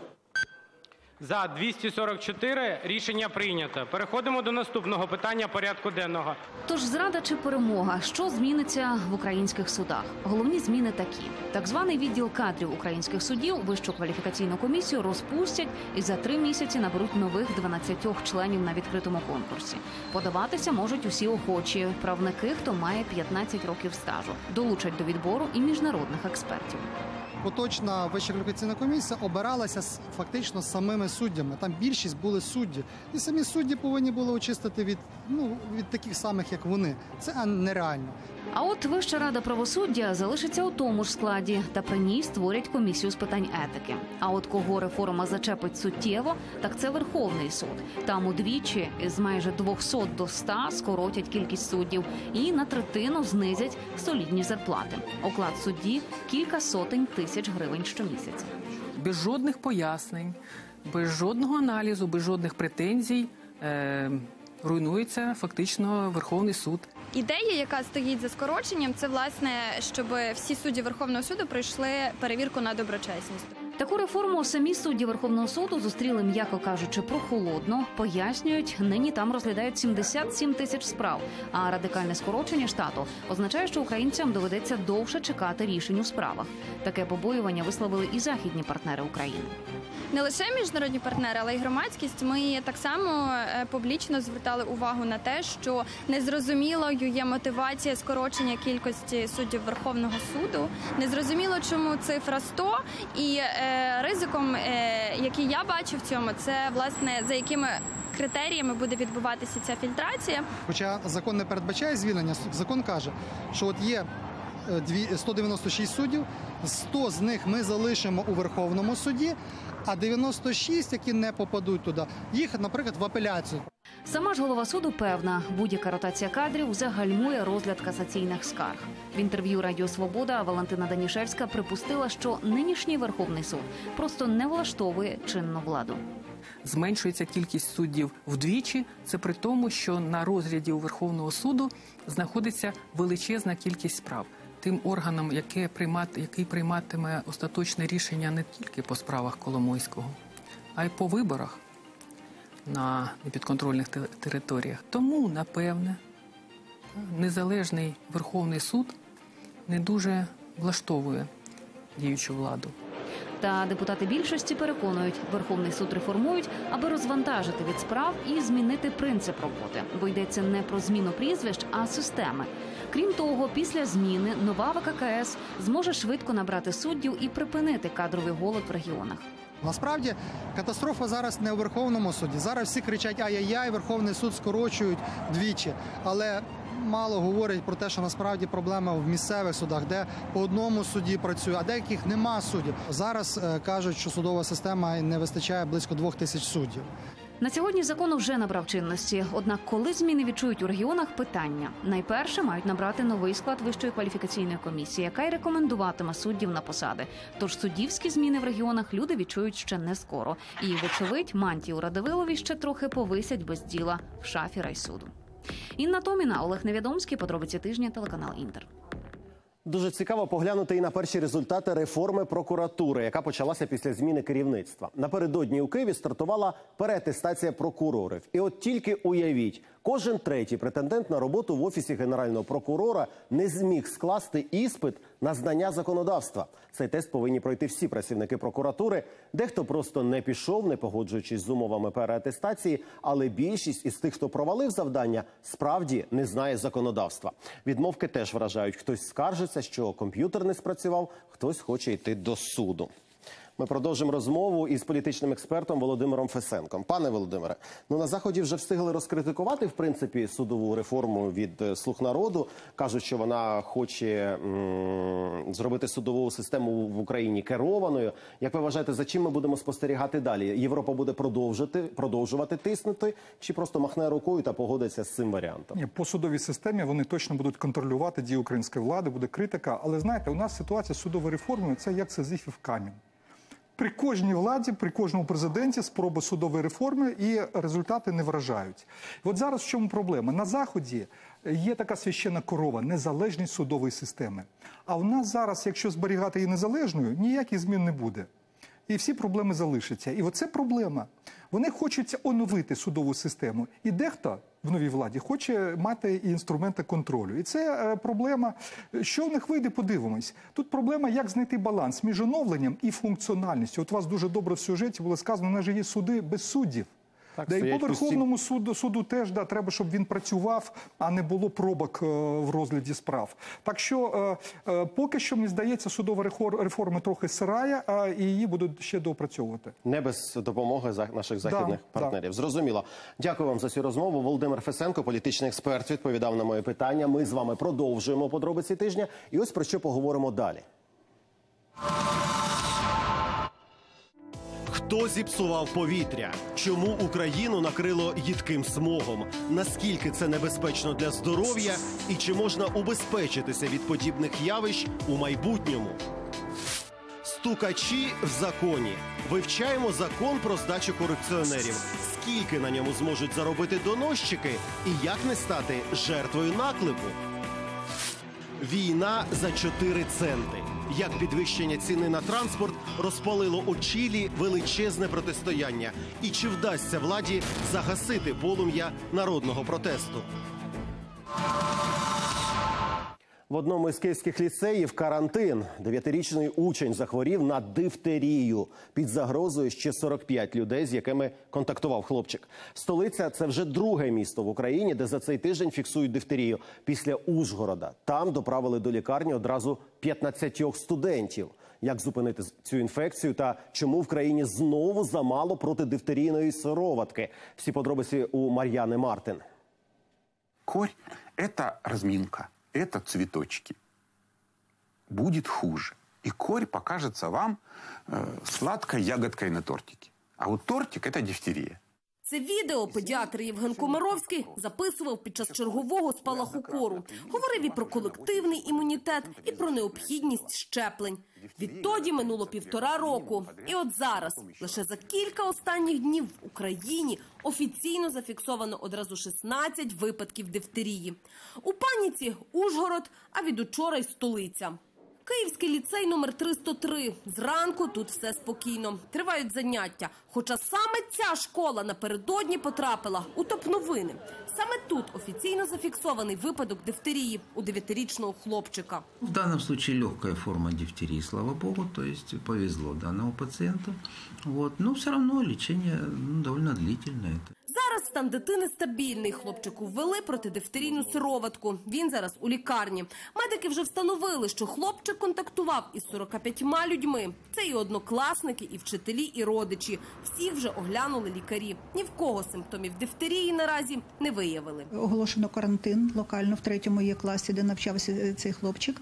Speaker 25: За двісті сорок чотири рішення прийнято. Переходимо до наступного питання порядку денного.
Speaker 6: Тож зрада чи перемога? Що зміниться в українських судах? Головні зміни такі. Так званий відділ кадрів українських судів Вищу кваліфікаційну комісію розпустять і за три місяці наберуть нових дванадцять членів на відкритому конкурсі. Подаватися можуть усі охочі, правники, хто має п'ятнадцять років стажу. Долучать до відбору і міжнародних експертів.
Speaker 26: Поточна Вища кваліфікаційна комісія обиралася фактично самими суддями. Там більшість були судді. І самі судді повинні були очистити від, ну, від таких самих, як вони. Це нереально.
Speaker 6: А от Вища рада правосуддя залишиться у тому ж складі, та при ній створять комісію з питань етики. А от кого реформа зачепить суттєво, так це Верховний суд. Там удвічі з майже двохсот до ста скоротять кількість суддів і на третину знизять солідні зарплати. Оклад судді – кілька сотень тисяч гривень щомісяця.
Speaker 27: Без жодних пояснень, без жодного аналізу, без жодних претензій е- руйнується фактично Верховний суд.
Speaker 28: Ідея, яка стоїть за скороченням, це, власне, щоб всі судді Верховного суду пройшли перевірку на доброчесність.
Speaker 6: Таку реформу самі судді Верховного суду зустріли, м'яко кажучи, прохолодно. Пояснюють, нині там розглядають сімдесят сім тисяч справ. А радикальне скорочення штату означає, що українцям доведеться довше чекати рішень у справах. Таке побоювання висловили і західні партнери України.
Speaker 28: Не лише міжнародні партнери, але й громадськість. Ми так само публічно звертали увагу на те, що незрозумілою є мотивація скорочення кількості суддів Верховного суду. Незрозуміло, чому цифра сто. І е, ризиком, е, який я бачу в цьому, це, власне, за якими критеріями буде відбуватися ця фільтрація.
Speaker 26: Хоча закон не передбачає звільнення, закон каже, що от є сто дев'яносто шість суддів, сто з них ми залишимо у Верховному суді, а дев'яносто шість, які не попадуть туди, їх, наприклад, в апеляцію.
Speaker 6: Сама ж голова суду певна, будь-яка ротація кадрів загальмує розгляд касаційних скарг. В інтерв'ю Радіо Свобода Валентина Данішевська припустила, що нинішній Верховний суд просто не влаштовує чинну владу.
Speaker 27: Зменшується кількість суддів вдвічі. Це при тому, що на розгляді у Верховного суду знаходиться величезна кількість справ. Тим органом, який, приймат, який прийматиме остаточне рішення не тільки по справах Коломойського, а й по виборах на непідконтрольних територіях. Тому, напевне, незалежний Верховний суд не дуже влаштовує діючу владу.
Speaker 6: Та депутати більшості переконують, Верховний суд реформують, аби розвантажити від справ і змінити принцип роботи. Бо йдеться не про зміну прізвищ, а системи. Крім того, після зміни нова В К К С зможе швидко набрати суддів і припинити кадровий голод в регіонах.
Speaker 26: Насправді, катастрофа зараз не у Верховному суді. Зараз всі кричать «ай-яй-яй», Верховний суд скорочують двічі. Але мало говорять про те, що насправді проблема в місцевих судах, де по одному судді працює, а деяких нема суддів. Зараз е, кажуть, що судова система не вистачає близько двох тисяч суддів.
Speaker 6: На сьогодні закон вже набрав чинності. Однак, коли зміни відчують у регіонах, питання. Найперше мають набрати новий склад Вищої кваліфікаційної комісії, яка й рекомендуватиме суддів на посади. Тож суддівські зміни в регіонах люди відчують ще не скоро. І, вочевидь, мантію Радивилові ще трохи повисять без діла в шафі райсуду. Інна Томіна, Олег Невідомський, подробиці тижня, телеканал Інтер.
Speaker 1: Дуже цікаво поглянути і на перші результати реформи прокуратури, яка почалася після зміни керівництва. Напередодні у Києві стартувала переатестація прокурорів. І от тільки уявіть, кожен третій претендент на роботу в Офісі Генерального прокурора не зміг скласти іспит на знання законодавства. Цей тест повинні пройти всі працівники прокуратури. Дехто просто не пішов, не погоджуючись з умовами переатестації, але більшість із тих, хто провалив завдання, справді не знає законодавства. Відмовки теж вражають. Хтось скаржиться, що комп'ютер не спрацював, хтось хоче йти до суду. Ми продовжимо розмову із політичним експертом Володимиром Фесенком. Пане Володимире, ну на Заході вже встигли розкритикувати, в принципі, судову реформу від «Слуг народу». Кажуть, що вона хоче м- зробити судову систему в Україні керованою. Як ви вважаєте, за чим ми будемо спостерігати далі? Європа буде продовжити, продовжувати тиснути чи просто махне рукою та погодиться з цим варіантом?
Speaker 5: Ні, по судовій системі вони точно будуть контролювати дії української влади, буде критика. Але знаєте, у нас ситуація з судовою реформою – це як Сизифів камінь. При кожній владі, при кожному президенті спроби судової реформи і результати не вражають. І от зараз в чому проблема? На Заході є така священна корова – незалежність судової системи. А в нас зараз, якщо зберігати її незалежною, ніяких змін не буде. І всі проблеми залишаться. І оце проблема. Вони хочуть оновити судову систему. І дехто в новій владі хоче мати і інструменти контролю. І це е, проблема. Що в них вийде, подивимось. Тут проблема, як знайти баланс між оновленням і функціональністю. От у вас дуже добре в сюжеті було сказано, у нас же є суди без суддів.
Speaker 1: Так,
Speaker 5: да, і по Верховному суду, суду теж да, треба, щоб він працював, а не було пробок е, в розгляді справ. Так що е, е, поки що, мені здається, судова реформа трохи сирає, а і її будуть ще доопрацьовувати. Не без допомоги наших західних да, партнерів. Да. Зрозуміло. Дякую вам за цю розмову. Володимир Фесенко, політичний експерт, відповідав на моє питання. Ми з вами продовжуємо подробиці тижня. І ось про що поговоримо далі. Хто зіпсував повітря? Чому Україну накрило їдким смогом? Наскільки це небезпечно для здоров'я? І чи можна убезпечитися від подібних явищ у майбутньому? Стукачі в законі. Вивчаємо закон про здачу корупціонерів. Скільки на ньому зможуть заробити доносчики? І як не стати жертвою наклепу? Війна за чотири центи. Як підвищення ціни на транспорт розпалило у Чилі величезне протистояння. І чи вдасться владі загасити полум'я народного протесту? В одному із київських ліцеїв карантин. Дев'ятирічний учень захворів на дифтерію. Під загрозою ще сорок п'ять людей, з якими контактував хлопчик. Столиця – це вже друге місто в Україні, де за цей тиждень фіксують дифтерію. Після Ужгорода. Там доправили до лікарні одразу п'ятнадцятьох студентів. Як зупинити цю інфекцію та чому в країні знову замало протидифтерійної сироватки? Всі подробиці у Мар'яни Мартин.
Speaker 2: Корь – это разминка. Это цветочки. будет хуже. И корь покажется вам э, сладкой ягодкой на тортике. А вот тортик – это дифтерия.
Speaker 3: Це відео педіатр Євген Комаровський записував під час чергового спалаху кору. Говорив і про колективний імунітет, і про необхідність щеплень. Відтоді минуло півтора року. І от зараз, лише за кілька останніх днів в Україні офіційно зафіксовано одразу шістнадцять випадків дифтерії. У паніці Ужгород, а від учора й столиця. Київський ліцей номер триста три. Зранку тут все спокійно. Тривають заняття. Хоча саме ця школа напередодні потрапила у топ-новини. Саме тут офіційно зафіксований випадок дифтерії у дев'ятирічного хлопчика.
Speaker 4: В данном случае легкая форма дифтерии, слава богу, то есть повезло данному пациенту. Вот. Но все равно лечение ну, довольно длительное.
Speaker 3: Зараз стан дитини стабільний. Хлопчику ввели протидифтерійну сироватку. Він зараз у лікарні. Медики вже встановили, що хлопчик контактував із сорока п'ятьма людьми. Це і однокласники, і вчителі, і родичі. Всіх вже оглянули лікарі. Ні в кого симптомів дифтерії наразі не виявили.
Speaker 7: Оголошено карантин локально в третьому є класі, де навчався цей хлопчик.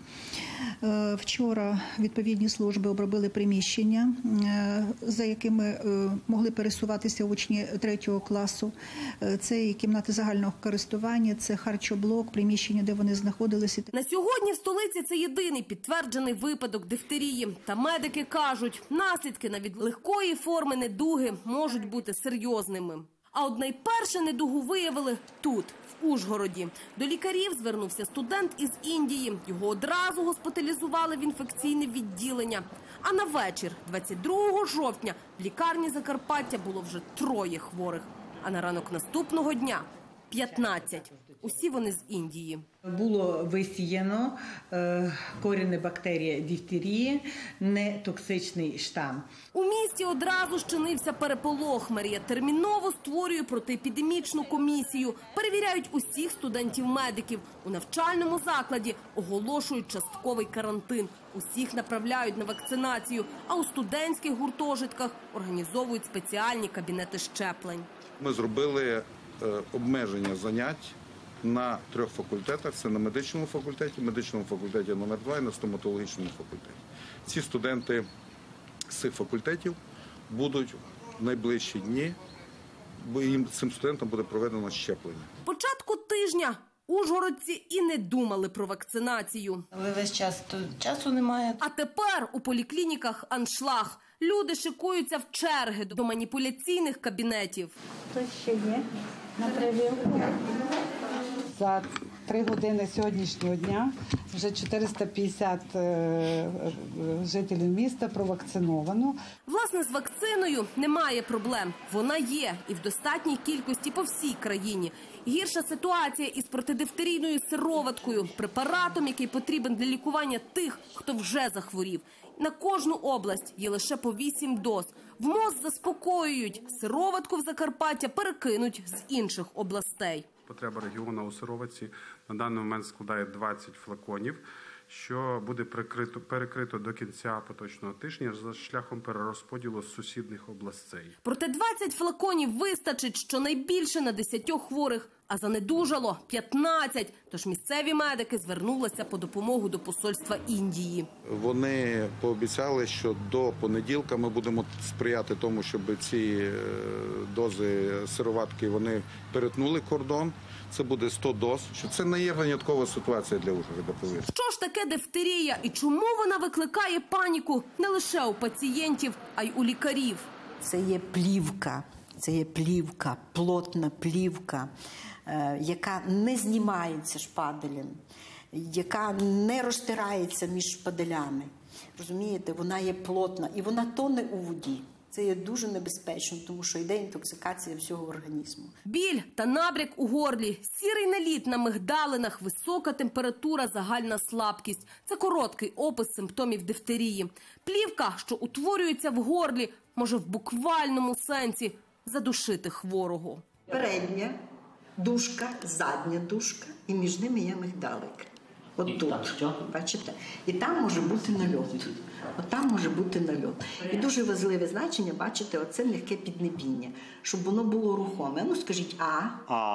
Speaker 7: Вчора відповідні служби обробили приміщення, за якими могли пересуватися учні третього класу. Це і кімнати загального користування, це харчоблок, приміщення, де вони знаходилися.
Speaker 3: На сьогодні в столиці це єдиний підтверджений випадок дифтерії. Та медики кажуть, наслідки навіть легкої форми недуги можуть бути серйозними. А от найперше недугу виявили тут, в Ужгороді. До лікарів звернувся студент із Індії. Його одразу госпіталізували в інфекційне відділення. А на вечір, двадцять другого жовтня, в лікарні Закарпаття було вже троє хворих. А на ранок наступного дня – п'ятнадцять. Усі вони з Індії.
Speaker 8: Було висіяно е, корінна бактерія дифтерії, нетоксичний штам.
Speaker 3: У місті одразу щинився переполох. Мерія терміново створює протиепідемічну комісію. Перевіряють усіх студентів-медиків. У навчальному закладі оголошують частковий карантин. Усіх направляють на вакцинацію. А у студентських гуртожитках організовують спеціальні кабінети щеплень.
Speaker 9: Ми зробили е, обмеження занять на трьох факультетах. Це на медичному факультеті, медичному факультеті номер два і на стоматологічному факультеті. Ці студенти з цих факультетів будуть в найближчі дні, бо їм цим студентам буде проведено щеплення.
Speaker 3: Початку тижня ужгородці і не думали про вакцинацію.
Speaker 8: Але весь час то часу немає.
Speaker 3: А тепер у поліклініках аншлаг. Люди шикуються в черги до маніпуляційних кабінетів.
Speaker 8: Хто ще є на прививку?
Speaker 10: За три години сьогоднішнього дня вже чотириста п'ятдесят жителів міста провакциновано.
Speaker 3: Власне, з вакциною немає проблем. Вона є і в достатній кількості по всій країні. Гірша ситуація із протидифтерійною сироваткою, препаратом, який потрібен для лікування тих, хто вже захворів. На кожну область є лише по вісім доз. В МОЗ заспокоюють, сироватку в Закарпаття перекинуть з інших областей.
Speaker 11: Потреба регіону у сироватці на даний момент складає двадцять флаконів, що буде перекрито, перекрито до кінця поточного тижня за шляхом перерозподілу з сусідних областей.
Speaker 3: Проте двадцять флаконів вистачить щонайбільше на десятьох хворих, а занедужало п'ятнадцять. Тож місцеві медики звернулися по допомогу до посольства Індії.
Speaker 9: Вони пообіцяли, що до понеділка ми будемо сприяти тому, щоб ці дози сироватки вони перетнули кордон. Це буде сто доз. Що це не є виняткова ситуація для Ужгорода, повірте.
Speaker 3: Що ж таке дифтерія і чому вона викликає паніку не лише у пацієнтів, а й у лікарів?
Speaker 29: Це є плівка, це є плівка, плотна плівка, яка не знімається шпаделем, яка не розтирається між шпаделями. Розумієте, вона є плотна і вона тоне у воді. Це є дуже небезпечно, тому що йде інтоксикація всього організму.
Speaker 3: Біль та набряк у горлі, сірий наліт на мигдалинах, висока температура, загальна слабкість. Це короткий опис симптомів дифтерії. Плівка, що утворюється в горлі, може в буквальному сенсі задушити хворого.
Speaker 29: Передня дужка, задня дужка і між ними є мигдалик. От тут, бачите? І там може бути нальот. От там може бути нальот. І дуже важливе значення, бачите, оце легке піднебіння. Щоб воно було рухоме. Ну, скажіть, а,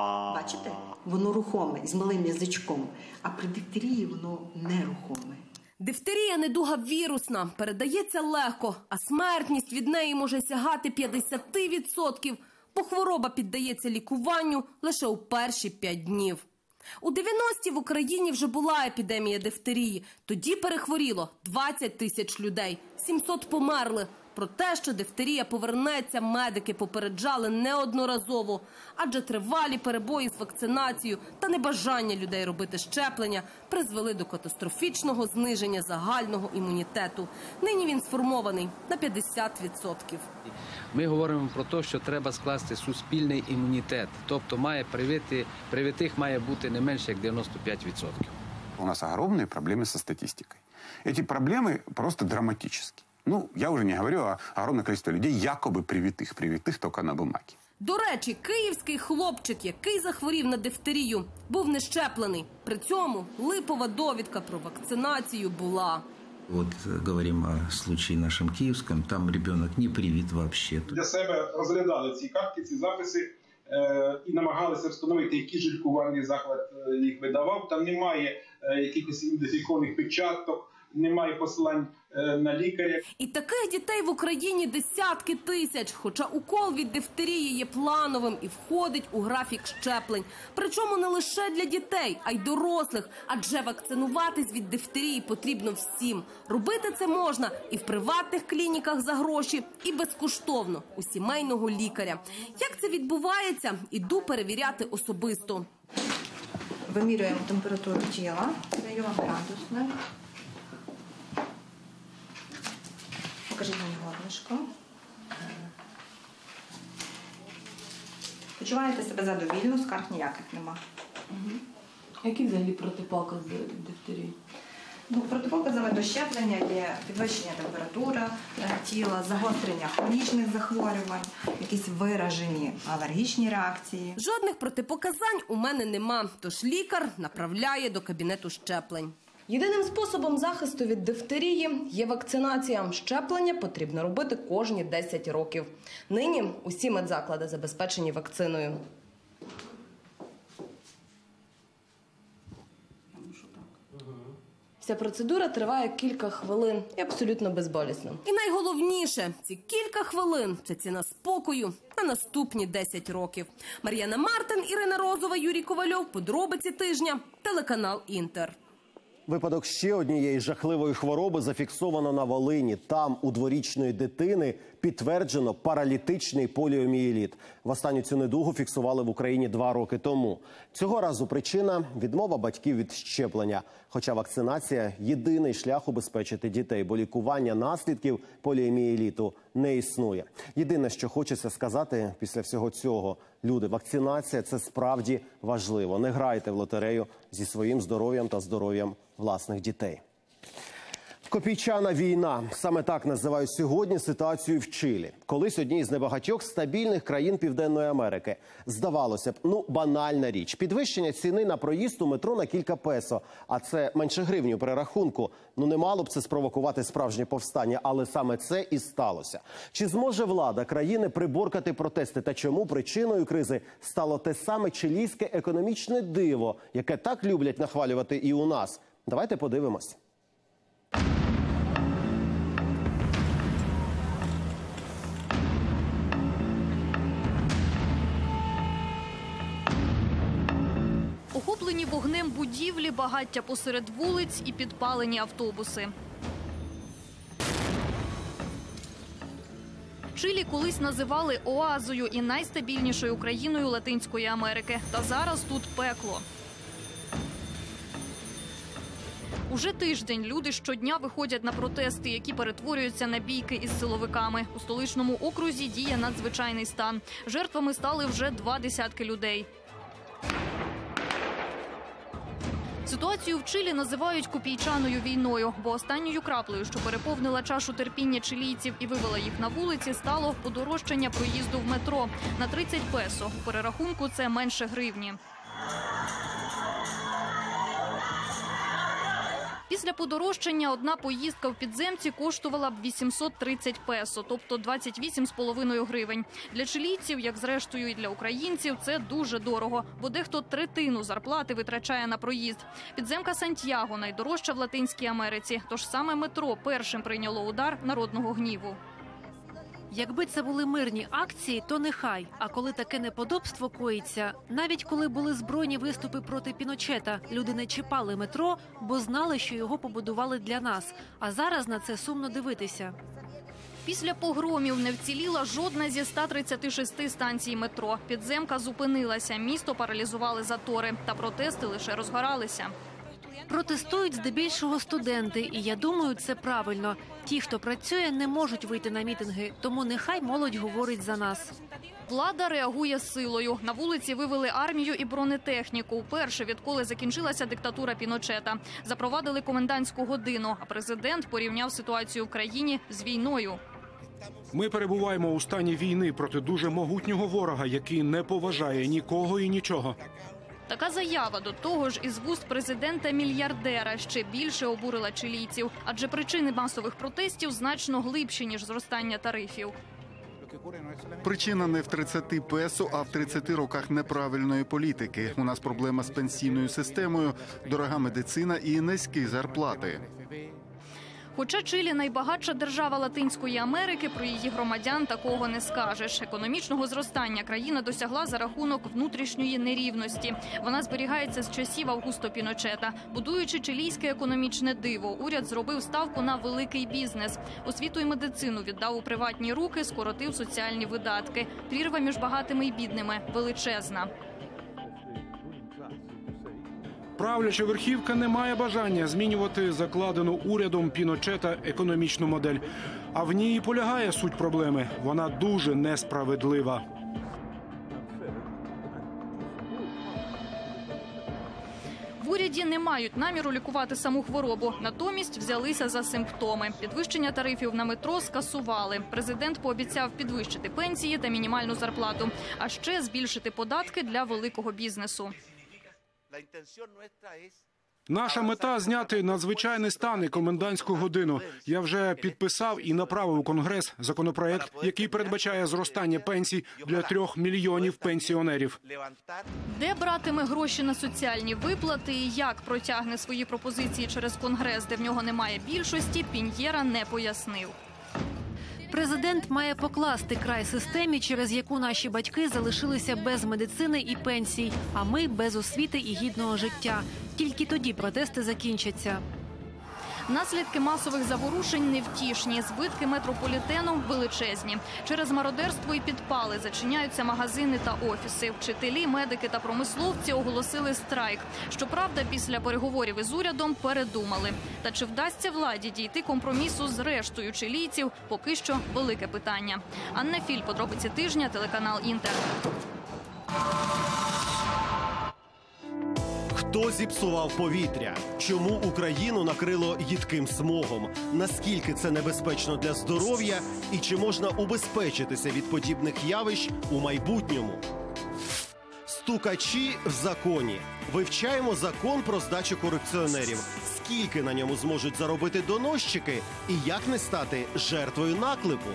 Speaker 29: бачите? Воно рухоме, з малим язичком. А при дифтерії воно нерухоме.
Speaker 3: Дифтерія – недуга вірусна, передається легко, а смертність від неї може сягати п'ятдесят відсотків, бо хвороба піддається лікуванню лише у перші п'ять днів. У дев'яності в Україні вже була епідемія дифтерії. Тоді перехворіло двадцять тисяч людей, сімсот померли. Про те, що дифтерія повернеться, медики попереджали неодноразово. Адже тривалі перебої з вакцинацією та небажання людей робити щеплення призвели до катастрофічного зниження загального імунітету. Нині він сформований на п'ятдесят відсотків.
Speaker 12: Ми говоримо про те, що треба скласти суспільний імунітет. Тобто має привити, привитих має бути не менше як дев'яносто п'ять відсотків.
Speaker 2: У нас огромные проблемы со статистикой. Эти проблемы просто драматические. Ну, я уже не говорю о огромном количестве людей, якобы привитых, привитых только на бумаге.
Speaker 3: До речі, київський хлопчик, який захворів на дифтерію, був не щеплений. При цьому липова довідка про вакцинацію була.
Speaker 4: Вот говорим о случае нашем киевском, там ребенок не привит вообще.
Speaker 14: Для себе розглядали ці картки, ці записи е, і намагалися встановити, який же лікувальний заклад їх видавав. Там немає е, якихось ідентифікованих печаток, немає посилань е, на лікаря.
Speaker 3: І таких дітей в Україні десятки тисяч, хоча укол від дифтерії є плановим і входить у графік щеплень. Причому не лише для дітей, а й дорослих, адже вакцинуватись від дифтерії потрібно всім. Робити це можна і в приватних клініках за гроші, і безкоштовно у сімейного лікаря. Як це відбувається, іду перевіряти особисто.
Speaker 15: Вимірюємо температуру тіла, даємо градусник. Покажіть мені горлишко. Почуваєте себе задовільно, скарг ніяких нема.
Speaker 16: Угу. Які взагалі протипокази дифтерії?
Speaker 15: Ну, протипоказами до щеплення є підвищення температури тіла, загострення хронічних захворювань, якісь виражені алергічні реакції.
Speaker 3: Жодних протипоказань у мене нема, тож лікар направляє до кабінету щеплень. Єдиним способом захисту від дифтерії є вакцинація. Щеплення потрібно робити кожні десять років. Нині усі медзаклади забезпечені вакциною. Ця процедура триває кілька хвилин і абсолютно безболісно. І найголовніше, ці кілька хвилин – це ціна спокою на наступні десять років. Мар'яна Мартин, Ірина Розова, Юрій Ковальов. Подробиці тижня. Телеканал «Інтер».
Speaker 1: Випадок ще однієї жахливої хвороби зафіксовано на Волині. Там у дворічної дитини підтверджено паралітичний поліомієліт. Востанню цю недугу фіксували в Україні два роки тому. Цього разу причина – відмова батьків від щеплення. Хоча вакцинація – єдиний шлях убезпечити дітей, бо лікування наслідків поліомієліту не існує. Єдине, що хочеться сказати після всього цього – люди, вакцинація – це справді важливо. Не грайте в лотерею зі своїм здоров'ям та здоров'ям власних дітей. Копійчана війна. Саме так називають сьогодні ситуацію в Чилі. Колись одній з небагатьох стабільних країн Південної Америки. Здавалося б, ну банальна річ. Підвищення ціни на проїзд у метро на кілька песо. А це менше гривні у перерахунку. Ну не мало б це спровокувати справжнє повстання, але саме це і сталося. Чи зможе влада країни приборкати протести? Та чому причиною кризи стало те саме чилійське економічне диво, яке так люблять нахвалювати і у нас? Давайте подивимось.
Speaker 17: Охоплені вогнем будівлі, багаття посеред вулиць і підпалені автобуси. Чилі колись називали оазою і найстабільнішою країною Латинської Америки. Та зараз тут пекло. Уже тиждень люди щодня виходять на протести, які перетворюються на бійки із силовиками. У столичному окрузі діє надзвичайний стан. Жертвами стали вже два десятки людей. Ситуацію в Чилі називають копійчаною війною, бо останньою краплею, що переповнила чашу терпіння чилійців і вивела їх на вулиці, стало подорожчання проїзду в метро на тридцять песо. У перерахунку це менше гривні. Після подорожчання одна поїздка в підземці коштувала б вісімсот тридцять песо, тобто двадцять вісім з половиною гривень. Для чилійців, як зрештою і для українців, це дуже дорого, бо дехто третину зарплати витрачає на проїзд. Підземка Сантьяго найдорожча в Латинській Америці, тож саме метро першим прийняло удар народного гніву.
Speaker 13: Якби це були мирні акції, то нехай. А коли таке неподобство коїться, навіть коли були збройні виступи проти Піночета, люди не чіпали метро, бо знали, що його побудували для нас. А зараз на це сумно дивитися.
Speaker 17: Після погромів не вціліла жодна зі ста тридцяти шести станцій метро. Підземка зупинилася, місто паралізували затори. Та протести лише розгоралися.
Speaker 13: Протестують здебільшого студенти, і я думаю, це правильно. Ті, хто працює, не можуть вийти на мітинги, тому нехай молодь говорить за нас.
Speaker 17: Влада реагує силою. На вулиці вивели армію і бронетехніку. Вперше, відколи закінчилася диктатура Піночета. Запровадили комендантську годину, а президент порівняв ситуацію в країні з війною.
Speaker 18: Ми перебуваємо у стані війни проти дуже могутнього ворога, який не поважає нікого і нічого.
Speaker 17: Така заява до того ж із вуст президента-мільярдера ще більше обурила чилійців. Адже причини масових протестів значно глибші, ніж зростання тарифів.
Speaker 19: Причина не в тридцяти песо, а в тридцяти роках неправильної політики. У нас проблема з пенсійною системою, дорога медицина і низькі зарплати.
Speaker 17: Хоча Чилі – найбагатша держава Латинської Америки, про її громадян такого не скажеш. Економічного зростання країна досягла за рахунок внутрішньої нерівності. Вона зберігається з часів Августо Піночета. Будуючи чилійське економічне диво, уряд зробив ставку на великий бізнес. Освіту і медицину віддав у приватні руки, скоротив соціальні видатки. Прірва між багатими і бідними величезна.
Speaker 18: Правляча верхівка не має бажання змінювати закладену урядом Піночета економічну модель. А в ній і полягає суть проблеми. Вона дуже несправедлива.
Speaker 17: В уряді не мають наміру лікувати саму хворобу. Натомість взялися за симптоми. Підвищення тарифів на метро скасували. Президент пообіцяв підвищити пенсії та мінімальну зарплату. А ще збільшити податки для великого бізнесу.
Speaker 18: Наша мета – зняти надзвичайний стан і комендантську годину. Я вже підписав і направив у Конгрес законопроект, який передбачає зростання пенсій для трьох мільйонів пенсіонерів.
Speaker 17: Де братиме гроші на соціальні виплати і як протягне свої пропозиції через Конгрес, де в нього немає більшості, Піньєра не пояснив.
Speaker 13: Президент має покласти край системі, через яку наші батьки залишилися без медицини і пенсій, а ми без освіти і гідного життя. Тільки тоді протести закінчаться.
Speaker 17: Наслідки масових заворушень невтішні. Збитки метрополітену величезні. Через мародерство і підпали зачиняються магазини та офіси. Вчителі, медики та промисловці оголосили страйк. Щоправда, після переговорів із урядом передумали. Та чи вдасться владі дійти компромісу з рештою чилійців – поки що велике питання. Анна Філь, подробиці тижня, телеканал Інтер.
Speaker 1: Хто зіпсував повітря? Чому Україну накрило їдким смогом? Наскільки це небезпечно для здоров'я? І чи можна убезпечитися від подібних явищ у майбутньому? Стукачі в законі. Вивчаємо закон про здачу корупціонерів. Скільки на ньому зможуть заробити доносчики? І як не стати жертвою наклепу?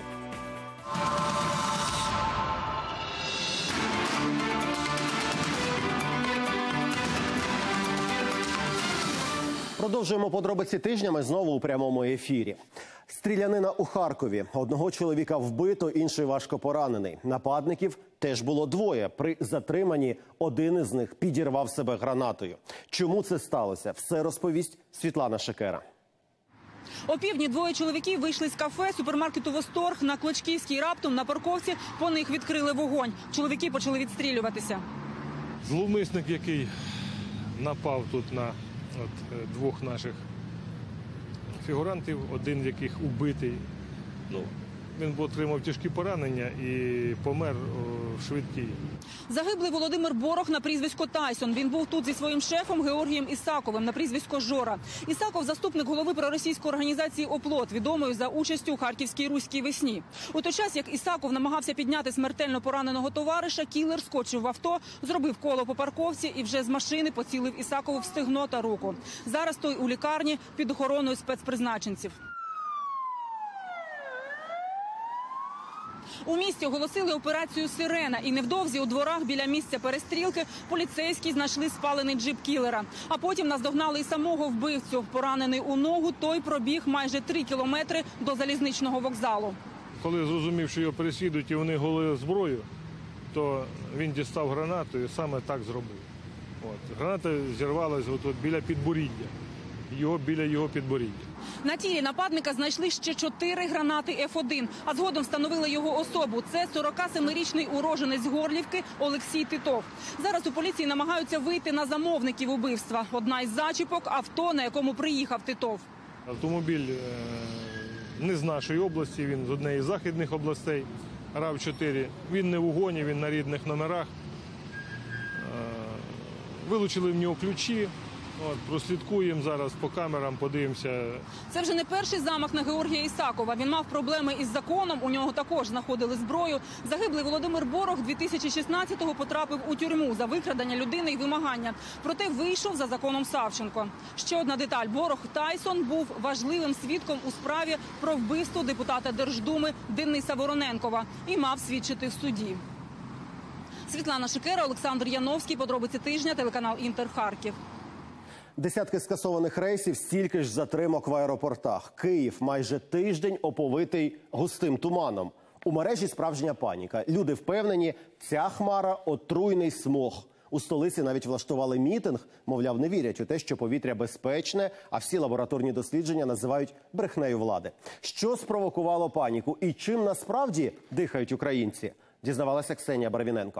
Speaker 1: Продовжуємо подробиці тижня. Ми знову у прямому ефірі. Стрілянина у Харкові. Одного чоловіка вбито, інший важко поранений. Нападників теж було двоє. При затриманні один із них підірвав себе гранатою. Чому це сталося? Все розповість Світлана Шекера.
Speaker 20: О півдні двоє чоловіків вийшли з кафе супермаркету «Восторг» на Клочківській. Раптом на парковці по них відкрили вогонь. Чоловіки почали відстрілюватися.
Speaker 21: Зловмисник, який напав тут на от, двох наших фігурантів, один з яких убитий. Ну, Він отримав тяжкі поранення і помер в швидкій.
Speaker 20: Загиблий Володимир Борох на прізвисько Тайсон. Він був тут зі своїм шефом Георгієм Ісаковим на прізвисько Жора. Ісаков – заступник голови проросійської організації «Оплот», відомої за участю у Харківській руській весні. У той час, як Ісаков намагався підняти смертельно пораненого товариша, кілер скочив в авто, зробив коло по парковці і вже з машини поцілив Ісакову в стегно та руку. Зараз той у лікарні під охороною спецпризначенців. У місті оголосили операцію «Сирена», і невдовзі у дворах біля місця перестрілки поліцейські знайшли спалений джип кілера. А потім наздогнали і самого вбивцю. Поранений у ногу, той пробіг майже три кілометри до залізничного вокзалу.
Speaker 21: Коли зрозумів, що його переслідують і вони голили зброю, то він дістав гранату і саме так зробив. От. Граната зірвалася от, от, біля підборіддя, його, біля його підборіддя.
Speaker 20: На тілі нападника знайшли ще чотири гранати еф один, а згодом встановили його особу. Це сорокасемирічний уроженець Горлівки Олексій Титов. Зараз у поліції намагаються вийти на замовників убивства. Одна із зачіпок – авто, на якому приїхав Титов.
Speaker 21: Автомобіль е- не з нашої області, він з однієї з західних областей, рав чотири. Він не в угоні, він на рідних номерах. Е- вилучили в нього ключі. От, прослідкуємо зараз по камерам, подивимося.
Speaker 20: Це вже не перший замах на Георгія Ісакова. Він мав проблеми із законом, у нього також знаходили зброю. Загиблий Володимир Борох дві тисячі шістнадцятого потрапив у тюрму за викрадення людини і вимагання. Проте вийшов за законом Савченко. Ще одна деталь. Борох Тайсон був важливим свідком у справі про вбивство депутата Держдуми Дениса Вороненкова і мав свідчити в суді. Світлана Шикера, Олександр Яновський. Подробиці тижня. Телеканал «Інтер», Харків.
Speaker 1: Десятки скасованих рейсів, стільки ж затримок в аеропортах. Київ майже тиждень оповитий густим туманом. У мережі справжня паніка. Люди впевнені, ця хмара – отруйний смог. У столиці навіть влаштували мітинг. Мовляв, не вірять у те, що повітря безпечне, а всі лабораторні дослідження називають брехнею влади. Що спровокувало паніку і чим насправді дихають українці? Дізнавалася Ксенія Барвіненко.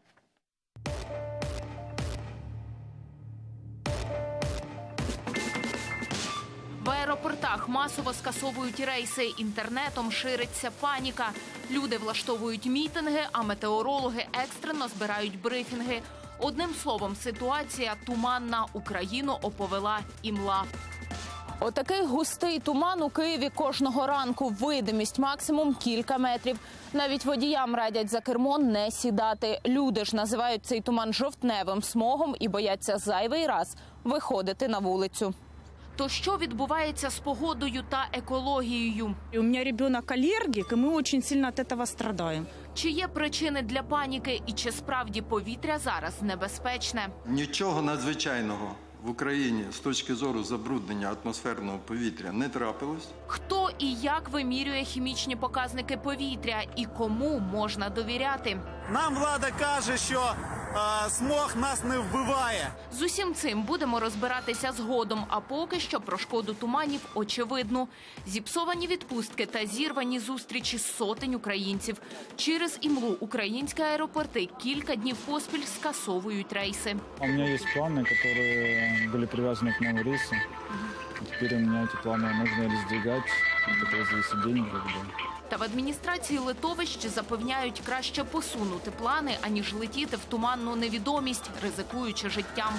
Speaker 5: В аеропортах масово скасовують рейси, інтернетом шириться паніка. Люди влаштовують мітинги, а метеорологи екстрено збирають брифінги. Одним словом, ситуація туманна. Україну оповела імла.
Speaker 6: Отакий густий туман у Києві кожного ранку. Видимість максимум кілька метрів. Навіть водіям радять за кермо не сідати. Люди ж називають цей туман жовтневим смогом і бояться зайвий раз виходити на вулицю.
Speaker 5: То що відбувається з погодою та екологією?
Speaker 22: У мене дитина алергік, і ми дуже сильно від цього страждаємо.
Speaker 5: Чи є причини для паніки і чи справді повітря зараз небезпечне?
Speaker 23: Нічого надзвичайного в Україні з точки зору забруднення атмосферного повітря не трапилось.
Speaker 5: Хто і як вимірює хімічні показники повітря і кому можна довіряти?
Speaker 24: Нам влада каже, що а, смог нас не вбиває.
Speaker 5: З усім цим будемо розбиратися згодом, а поки що про шкоду туманів очевидно. Зіпсовані відпустки та зірвані зустрічі сотень українців. Через імлу українські аеропорти кілька днів поспіль скасовують рейси.
Speaker 25: У мене є плани, які були прив'язані к новому рейсу. Тепер у мене ці плани можна роздвигати, це зависить деньги.
Speaker 5: Та в адміністрації литовищ запевняють, краще посунути плани, аніж летіти в туманну невідомість, ризикуючи життям.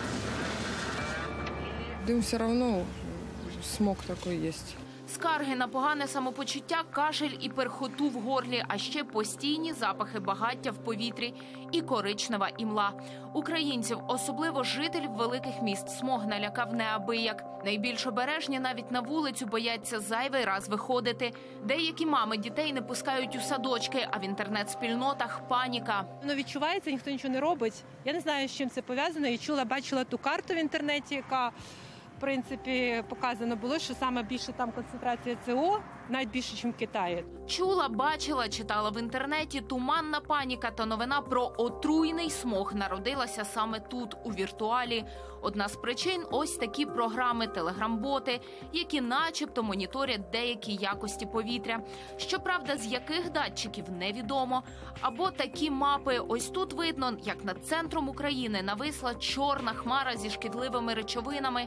Speaker 26: Дым все равно, смог такой есть.
Speaker 5: Скарги на погане самопочуття, кашель і перхоту в горлі, а ще постійні запахи багаття в повітрі і коричнева імла. Українців, особливо жителів великих міст, смог налякав неабияк. Найбільш обережні навіть на вулицю бояться зайвий раз виходити. Деякі мами дітей не пускають у садочки, а в інтернет-спільнотах паніка.
Speaker 27: Воно відчувається, ніхто нічого не робить. Я не знаю, з чим це пов'язано. Я чула, бачила ту карту в інтернеті, яка... В принципі, показано було, що саме більше там концентрація це о, навіть більше, ніж в Китаї.
Speaker 5: Чула, бачила, читала в інтернеті. Туманна паніка та новина про отруйний смог народилася саме тут, у віртуалі. Одна з причин – ось такі програми, телеграм-боти, які начебто моніторять деякі якості повітря. Щоправда, з яких датчиків – невідомо. Або такі мапи. Ось тут видно, як над центром України нависла чорна хмара зі шкідливими речовинами. При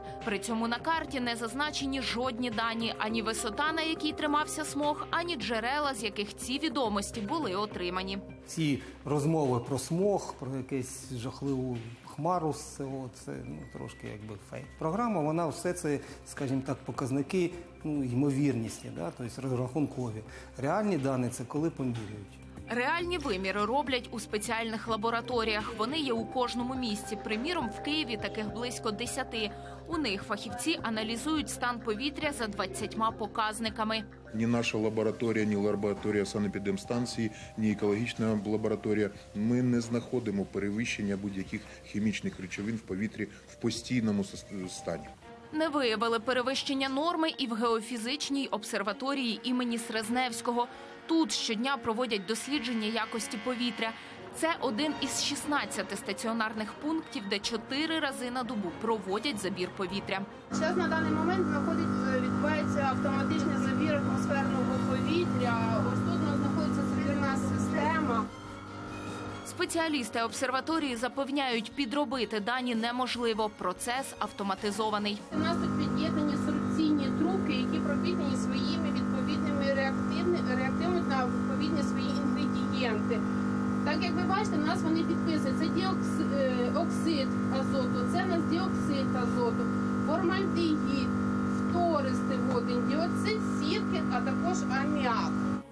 Speaker 5: цьому на карті не зазначені жодні дані, ані висота, на якій тримався смог, ані джерела, з яких ці відомості були отримані.
Speaker 2: Ці розмови про смог, про якусь жахливу хмару з цього, це ну, трошки якби фейк. Програма, вона все це, скажімо так, показники, ну, ймовірнісні, да? Тобто розрахункові. Реальні дані – це коли помірюють.
Speaker 5: Реальні виміри роблять у спеціальних лабораторіях. Вони є у кожному місті. Приміром, в Києві таких близько десяти. У них фахівці аналізують стан повітря за двадцятьма показниками.
Speaker 7: Ні наша лабораторія, ні лабораторія санепідемстанції, ні екологічна лабораторія. Ми не знаходимо перевищення будь-яких хімічних речовин в повітрі в постійному стані.
Speaker 5: Не виявили перевищення норми і в геофізичній обсерваторії імені Срезневського. Тут щодня проводять дослідження якості повітря. Це один із шістнадцяти стаціонарних пунктів, де чотири рази на добу проводять забір повітря.
Speaker 8: Зараз на даний момент знаходиться, відбувається автоматичний забір атмосферного повітря. Ось тут у нас знаходиться забірна система.
Speaker 5: Спеціалісти обсерваторії запевняють, підробити дані неможливо. Процес автоматизований.
Speaker 8: У нас тут під'єднані сорбційні трубки, які пропітані своїми відповідними реактивними, реактивами на відповідні свої інгредієнти. Так як ви бачите, у нас вони підписують. Це діоксид азоту, це у нас діоксид азоту, формальдегід, фтористий водень, діоцид сірки, а також аміак.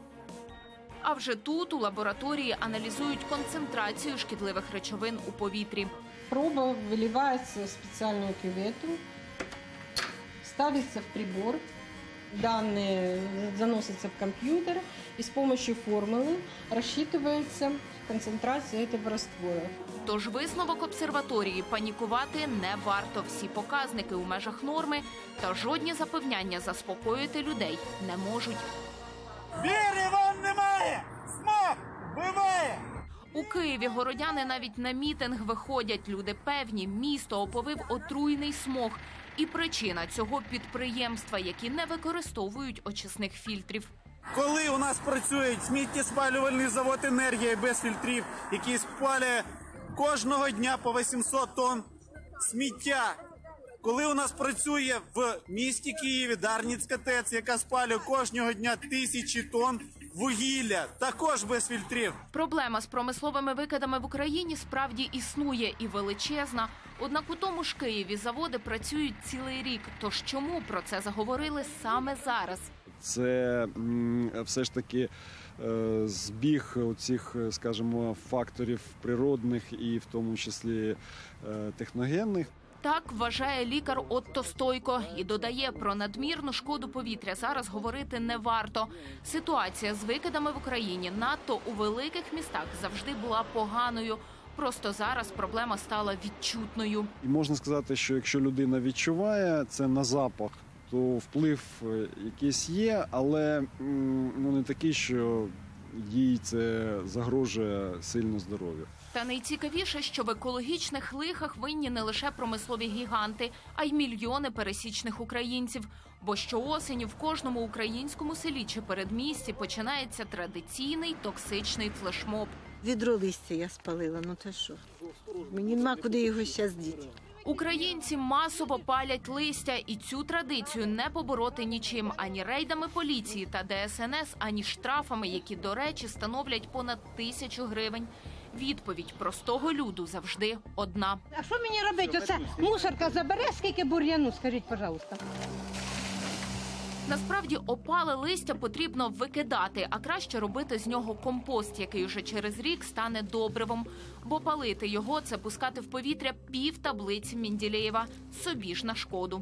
Speaker 5: А вже тут, у лабораторії, аналізують концентрацію шкідливих речовин у повітрі.
Speaker 8: Проба виливається в спеціальну кювету, ставиться в прибор, дані заносяться в комп'ютер і з допомогою формули розчитується концентрація цього раствора.
Speaker 5: Тож висновок обсерваторії – панікувати не варто. Всі показники у межах норми та жодні запевняння заспокоїти людей не можуть.
Speaker 24: Віри вам немає! Смог вбиває!
Speaker 5: У Києві городяни навіть на мітинг виходять. Люди певні, місто оповив отруйний смог. І причина цього – підприємства, які не використовують очисних фільтрів.
Speaker 24: Коли у нас працює сміттєспалювальний завод «Енергія» без фільтрів, який спалює кожного дня по вісімсот тонн сміття. Коли у нас працює в місті Києві Дарницька ТЕЦ, яка спалює кожного дня тисячі тонн вугілля, також без фільтрів.
Speaker 5: Проблема з промисловими викидами в Україні справді існує і величезна. Однак у тому ж Києві заводи працюють цілий рік. Тож чому про це заговорили саме зараз?
Speaker 9: Це все ж таки збіг оцих, скажімо, факторів природних і в тому числі техногенних.
Speaker 5: Так вважає лікар Отто Стойко і додає, про надмірну шкоду повітря зараз говорити не варто. Ситуація з викидами в Україні надто у великих містах завжди була поганою. Просто зараз проблема стала відчутною.
Speaker 9: І можна сказати, що якщо людина відчуває це на запах, то вплив якийсь є, але ну, не такий, що їй це загрожує сильно здоров'ю.
Speaker 5: Та найцікавіше, що в екологічних лихах винні не лише промислові гіганти, а й мільйони пересічних українців. Бо щоосені в кожному українському селі чи передмісті починається традиційний токсичний флешмоб.
Speaker 10: Відро листя я спалила, ну то що? Мені нема куди його зараз діти.
Speaker 5: Українці масово палять листя, і цю традицію не побороти нічим. Ані рейдами поліції та Де Ес Ен Ес, ані штрафами, які, до речі, становлять понад тисячу гривень. Відповідь простого люду завжди одна.
Speaker 11: А що мені робити? Оце мусорка забере, скільки бур'яну, скажіть, пожалуйста.
Speaker 5: Насправді, опале листя потрібно викидати, а краще робити з нього компост, який уже через рік стане добривом. Бо палити його – це пускати в повітря пів таблиці Менделєєва, собі ж на шкоду.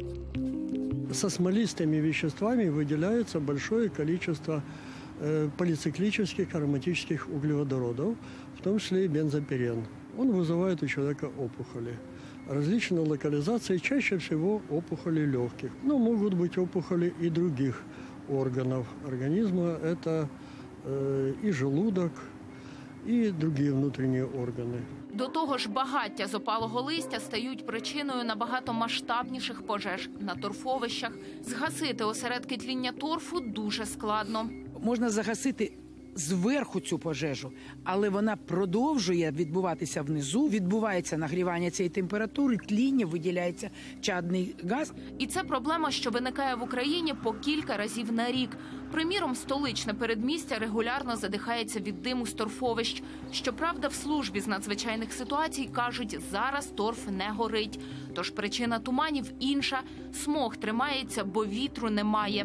Speaker 12: Со смолистыми веществами выделяется большое количество э, полициклических ароматических углеводородов, в том числе и бензопирен. Он вызывает у человека опухоли. Различные локализации, чаще всего опухоли легких. Но могут быть опухоли и других органов организма. Это э, и желудок, і другі внутрішні органи.
Speaker 5: До того ж, багаття з опалого листя стають причиною набагато масштабніших пожеж на торфовищах. Згасити осередки тління торфу дуже складно.
Speaker 28: Можна загасити
Speaker 3: зверху цю пожежу, але вона продовжує відбуватися внизу, відбувається нагрівання цієї температури, тління, виділяється чадний газ.
Speaker 5: І це проблема, що виникає в Україні по кілька разів на рік. Приміром, столичне передмістя регулярно задихається від диму з торфовищ. Щоправда, в службі з надзвичайних ситуацій кажуть, зараз торф не горить. Тож причина туманів інша. Смог тримається, бо вітру немає.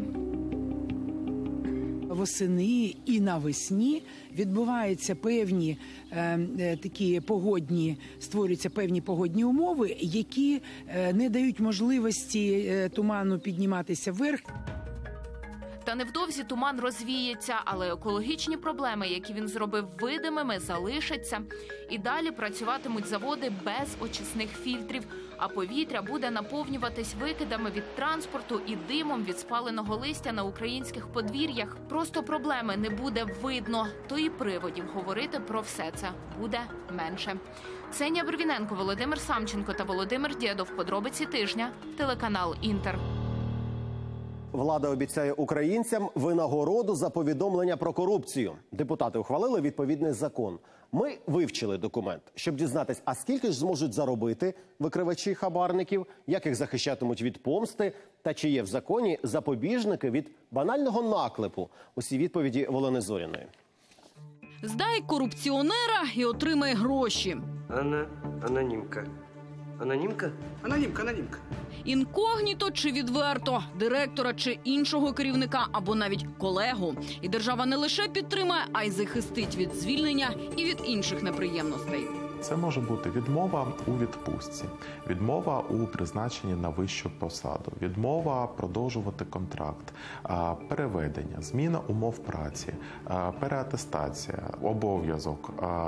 Speaker 3: Восени і навесні відбуваються певні е, е, такі погодні, створюються певні погодні умови, які е, не дають можливості е, туману підніматися вверх.
Speaker 5: Та невдовзі туман розвіється, але екологічні проблеми, які він зробив видимими, залишаться. І далі працюватимуть заводи без очисних фільтрів, а повітря буде наповнюватись викидами від транспорту і димом від спаленого листя на українських подвір'ях. Просто проблеми не буде видно, то і приводів говорити про все це буде менше. Ксенія Бервіненко, Володимир Самченко та Володимир Дєдов. Подробиці тижня. Телеканал «Інтер».
Speaker 1: Влада обіцяє українцям винагороду за повідомлення про корупцію. Депутати ухвалили відповідний закон. Ми вивчили документ, щоб дізнатись, а скільки ж зможуть заробити викривачі хабарників, як їх захищатимуть від помсти, та чи є в законі запобіжники від банального наклепу. Усі відповіді Волини Зоріної.
Speaker 20: Здай корупціонера і отримай гроші.
Speaker 4: Ана, анонімка. Анонімка? Анонімка, анонімка.
Speaker 20: Інкогніто чи відверто, директора чи іншого керівника або навіть колегу. І держава не лише підтримає, а й захистить від звільнення і від інших неприємностей.
Speaker 14: Це може бути відмова у відпустці, відмова у призначенні на вищу посаду, відмова продовжувати контракт, переведення, зміна умов праці, переатестація, обов'язок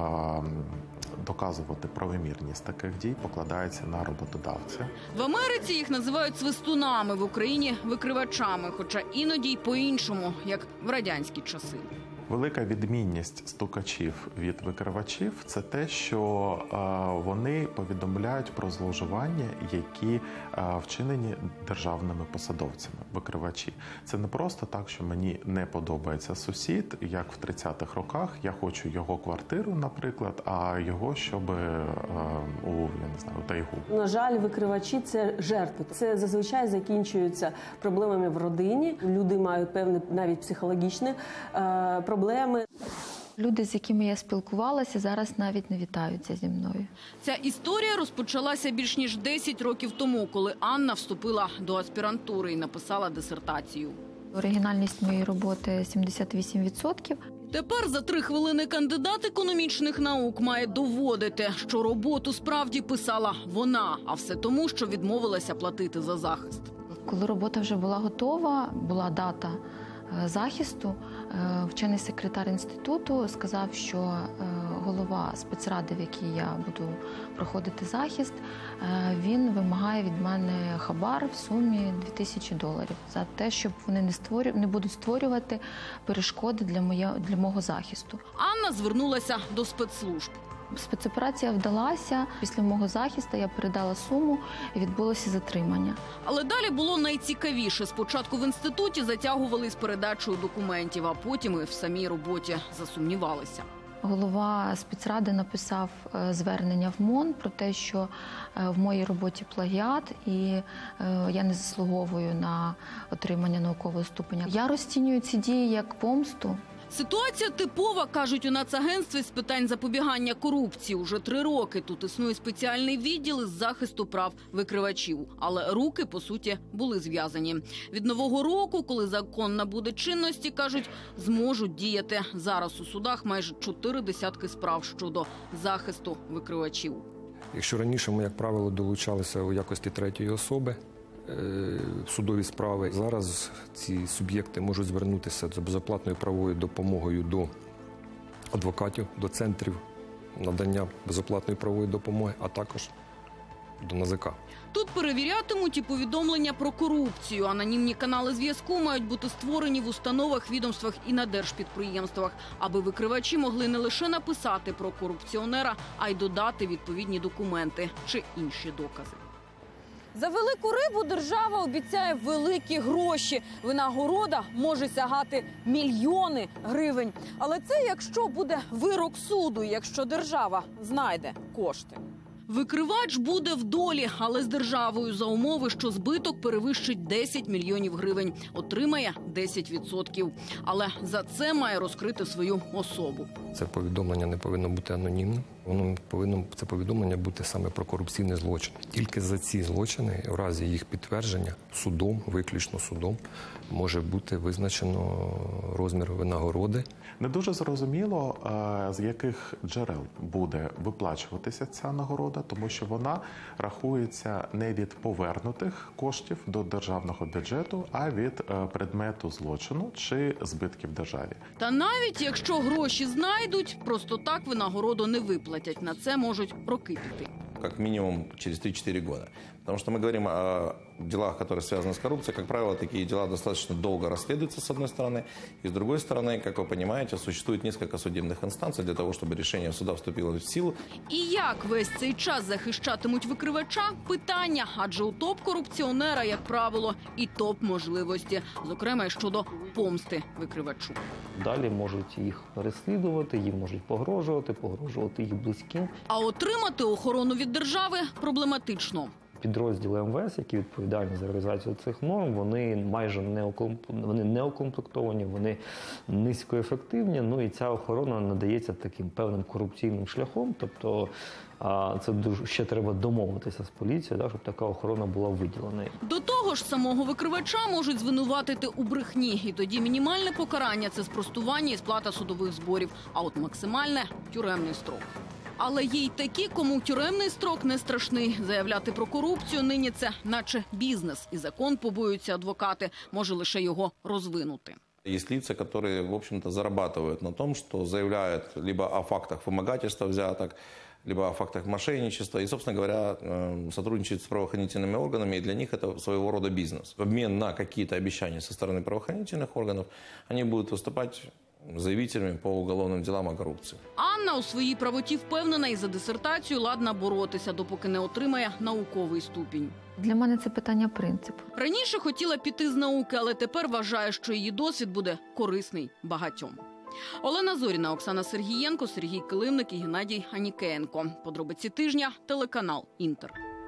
Speaker 14: доказувати правомірність таких дій покладається на роботодавця.
Speaker 20: В Америці їх називають свистунами, в Україні – викривачами, хоча іноді й по-іншому, як в радянські часи.
Speaker 14: Велика відмінність стукачів від викривачів – це те, що е, вони повідомляють про зловживання, які е, вчинені державними посадовцями, викривачі. Це не просто так, що мені не подобається сусід, як в тридцятих роках, я хочу його квартиру, наприклад, а його, щоб е, у, я не знаю, у тайгу.
Speaker 15: На жаль, викривачі – це жертви. Це зазвичай закінчується проблемами в родині. Люди мають певні навіть психологічні е, проблеми. Проблеми.
Speaker 16: Люди, з якими я спілкувалася, зараз навіть не вітаються зі мною.
Speaker 20: Ця історія розпочалася більш ніж десять років тому, коли Анна вступила до аспірантури і написала дисертацію.
Speaker 16: Оригінальність моєї роботи – сімдесят вісім відсотків.
Speaker 20: Тепер за три хвилини кандидат економічних наук має доводити, що роботу справді писала вона, а все тому, що відмовилася платити за захист.
Speaker 16: Коли робота вже була готова, була дата захисту, вчений секретар інституту сказав, що голова спецради, в якій я буду проходити захист, він вимагає від мене хабар в сумі дві тисячі доларів за те, щоб вони не створю... не будуть створювати перешкоди для моє... для мого захисту.
Speaker 20: Анна звернулася до спецслужб.
Speaker 16: Спецоперація вдалася. Після мого захисту я передала суму і відбулося затримання.
Speaker 20: Але далі було найцікавіше. Спочатку в інституті затягували з передачею документів, а потім і в самій роботі засумнівалися.
Speaker 16: Голова спецради написав звернення в МОН про те, що в моїй роботі плагіат і я не заслуговую на отримання наукового ступеня. Я розцінюю ці дії як помсту.
Speaker 20: Ситуація типова, кажуть у Нацагентстві з питань запобігання корупції. Уже три роки тут існує спеціальний відділ із захисту прав викривачів. Але руки, по суті, були зв'язані. Від нового року, коли закон набуде чинності, кажуть, зможуть діяти. Зараз у судах майже чотири десятки справ щодо захисту викривачів.
Speaker 18: Якщо раніше ми, як правило, долучалися у якості третьої особи, судові справи. Зараз ці суб'єкти можуть звернутися за безоплатною правовою допомогою до адвокатів, до центрів надання безоплатної правової допомоги, а також до НАЗК.
Speaker 20: Тут перевірятимуть і повідомлення про корупцію. Анонімні канали зв'язку мають бути створені в установах, відомствах і на держпідприємствах, аби викривачі могли не лише написати про корупціонера, а й додати відповідні документи чи інші докази.
Speaker 6: За велику рибу держава обіцяє великі гроші. Винагорода може сягати мільйони гривень. Але це якщо буде вирок суду, якщо держава знайде кошти.
Speaker 13: Викривач буде в долі, але з державою за умови, що збиток перевищить десять мільйонів гривень. Отримає десять відсотків. Але за це має розкрити свою особу.
Speaker 18: Це повідомлення не повинно бути анонімним. Воно повинно, це повідомлення бути саме про корупційний злочин. Тільки за ці злочини, в разі їх підтвердження, судом, виключно судом, може бути визначено розмір винагороди.
Speaker 14: Не дуже зрозуміло, з яких джерел буде виплачуватися ця нагорода, тому що вона рахується не від повернутих коштів до державного бюджету, а від предмету злочину чи збитків державі.
Speaker 13: Та навіть якщо гроші знайдуть, просто так винагороду не виплатять. На це можуть роки піти.
Speaker 17: Как минимум через три-четыре года. Потому что мы говорим о делах, которые связаны с коррупцией. Как правило, такие дела достаточно долго расследуются, с одной стороны. И с другой стороны, как вы понимаете, существует несколько судебных инстанций для того, чтобы решение суда вступило в силу.
Speaker 13: І як весь цей час захищатимуть викривача – питання. Адже у топ-корупціонера, як правило, і топ-можливості. Зокрема, і щодо помсти викривачу.
Speaker 19: Далі можуть їх переслідувати, їм можуть погрожувати, погрожувати їх близьким.
Speaker 13: А отримати охорону від держави проблематично.
Speaker 19: Підрозділи ем ве ес, які відповідальні за реалізацію цих норм, вони майже не окомп... вони не укомплектовані, вони низькоефективні. Ну і ця охорона надається таким певним корупційним шляхом. Тобто це дуже ще треба домовитися з поліцією, щоб така охорона була виділена.
Speaker 13: До того ж, самого викривача можуть звинуватити у брехні. І тоді мінімальне покарання – це спростування і сплата судових зборів. А от максимальне – тюремний строк. Але є й такі, кому тюремний строк не страшний. Заявляти про корупцію нині це наче бізнес. І закон, побоюються адвокати, може лише його розвинути.
Speaker 17: Есть лица, которые, в общем-то, зарабатывают на том, что заявляют либо о фактах вымогательства взяток, либо о фактах мошенничества. И, собственно говоря, сотрудничают с правоохранительными органами. И для них это своего рода бизнес. В обмен на какие-то обещания со стороны правоохранительных органов они будут выступать заявителями по уголовним ділам о корупції.
Speaker 13: Анна у своїй правоті впевнена і за дисертацію ладна боротися, допоки не отримає науковий ступінь.
Speaker 16: Для мене це питання принципу.
Speaker 13: Раніше хотіла піти з науки, але тепер вважає, що її досвід буде корисний багатьом. Олена Зоріна, Оксана Сергієнко, Сергій Килимник і Геннадій Анікеєнко. Подробиці тижня, телеканал «Інтер».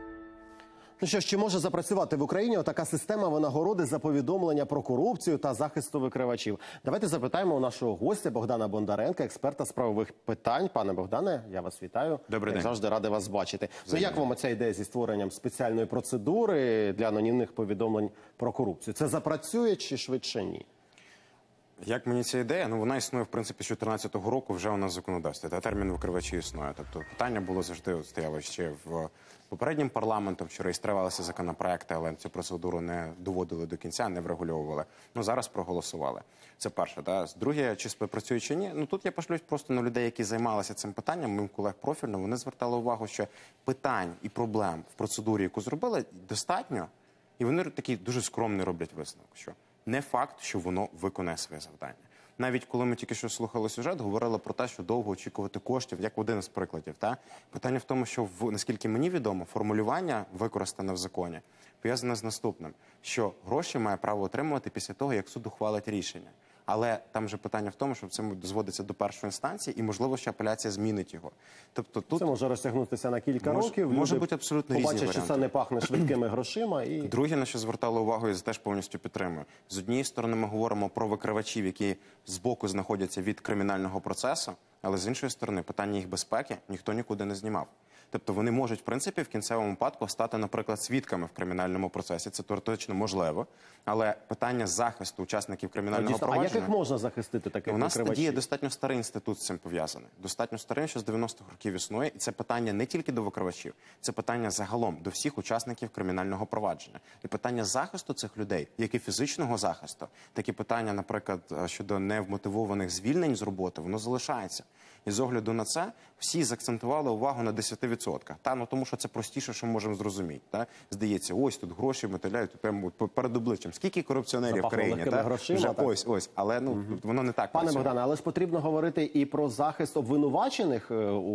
Speaker 1: Ну що ж, чи може запрацювати в Україні отака система винагороди за повідомлення про корупцію та захисту викривачів? Давайте запитаємо у нашого гостя Богдана Бондаренка, експерта з правових питань. Пане Богдане, я вас вітаю.
Speaker 21: Добрий
Speaker 1: день.
Speaker 21: Як
Speaker 1: завжди радий вас бачити. Ну, як вам ця ідея зі створенням спеціальної процедури для анонімних повідомлень про корупцію? Це запрацює чи швидше ні?
Speaker 21: Як мені ця ідея? Ну, вона існує, в принципі, з чотирнадцятого року вже у нас в законодавстві. Та термін викривачі існує. Тобто питання було завжди, стояло ще в попереднім парламентом, що реєструвалися законопроекти, але цю процедуру не доводили до кінця, не врегульовували. Ну, зараз проголосували. Це перше. Да? Друге, чи співпрацює, чи ні? Ну, тут я пошлюсь просто на людей, які займалися цим питанням, моїм колег профільно, вони звертали увагу, що питань і проблем в процедурі, яку зробили, достатньо, і вони такі дуже скромні роблять висновок, що не факт, що воно виконає своє завдання. Навіть коли ми тільки що слухали сюжет, говорили про те, що довго очікувати коштів, як один із прикладів. Та? Питання в тому, що, в, наскільки мені відомо, формулювання, використане в законі, пов'язане з наступним, що гроші має право отримувати після того, як суд ухвалить рішення. Але там же питання в тому, що це дозводиться до першої інстанції і, можливо, що апеляція змінить його. Тобто тут
Speaker 1: це може розтягнутися на кілька
Speaker 21: може,
Speaker 1: років.
Speaker 21: Може
Speaker 1: люди
Speaker 21: бути абсолютно різні
Speaker 1: побачать,
Speaker 21: варіанти.
Speaker 1: що це не пахне швидкими грошима. І...
Speaker 21: Друге, на що звертали увагу, я теж повністю підтримую. З однієї сторони ми говоримо про викривачів, які збоку знаходяться від кримінального процесу, але з іншої сторони питання їх безпеки ніхто нікуди не знімав. Тобто вони можуть, в принципі, в кінцевому випадку стати, наприклад, свідками в кримінальному процесі. Це теоретично можливо. Але питання захисту учасників кримінального
Speaker 1: Дійсно,
Speaker 21: провадження...
Speaker 1: А як їх можна захистити таких
Speaker 21: У нас
Speaker 1: викривачів?
Speaker 21: тоді є достатньо старий інститут з цим пов'язаний. Достатньо старий, що з дев'яностих років існує. І це питання не тільки до викривачів. Це питання загалом до всіх учасників кримінального провадження. І питання захисту цих людей, як і фізичного захисту, такі питання, наприклад, щодо невмотивованих звільнень з роботи, воно залишається. І з огляду на це всі заакцентували увагу на десяти відсотках. Та, ну, тому що це простіше, що можемо зрозуміти. Та? Здається, ось тут гроші металяють прямо перед обличчям. Скільки корупціонерів в країні? Та?
Speaker 1: Грошима,
Speaker 21: Вже
Speaker 1: так.
Speaker 21: ось, ось. Але ну, угу. воно не так
Speaker 1: Пане
Speaker 21: працює.
Speaker 1: Богдане, але ж потрібно говорити і про захист обвинувачених у,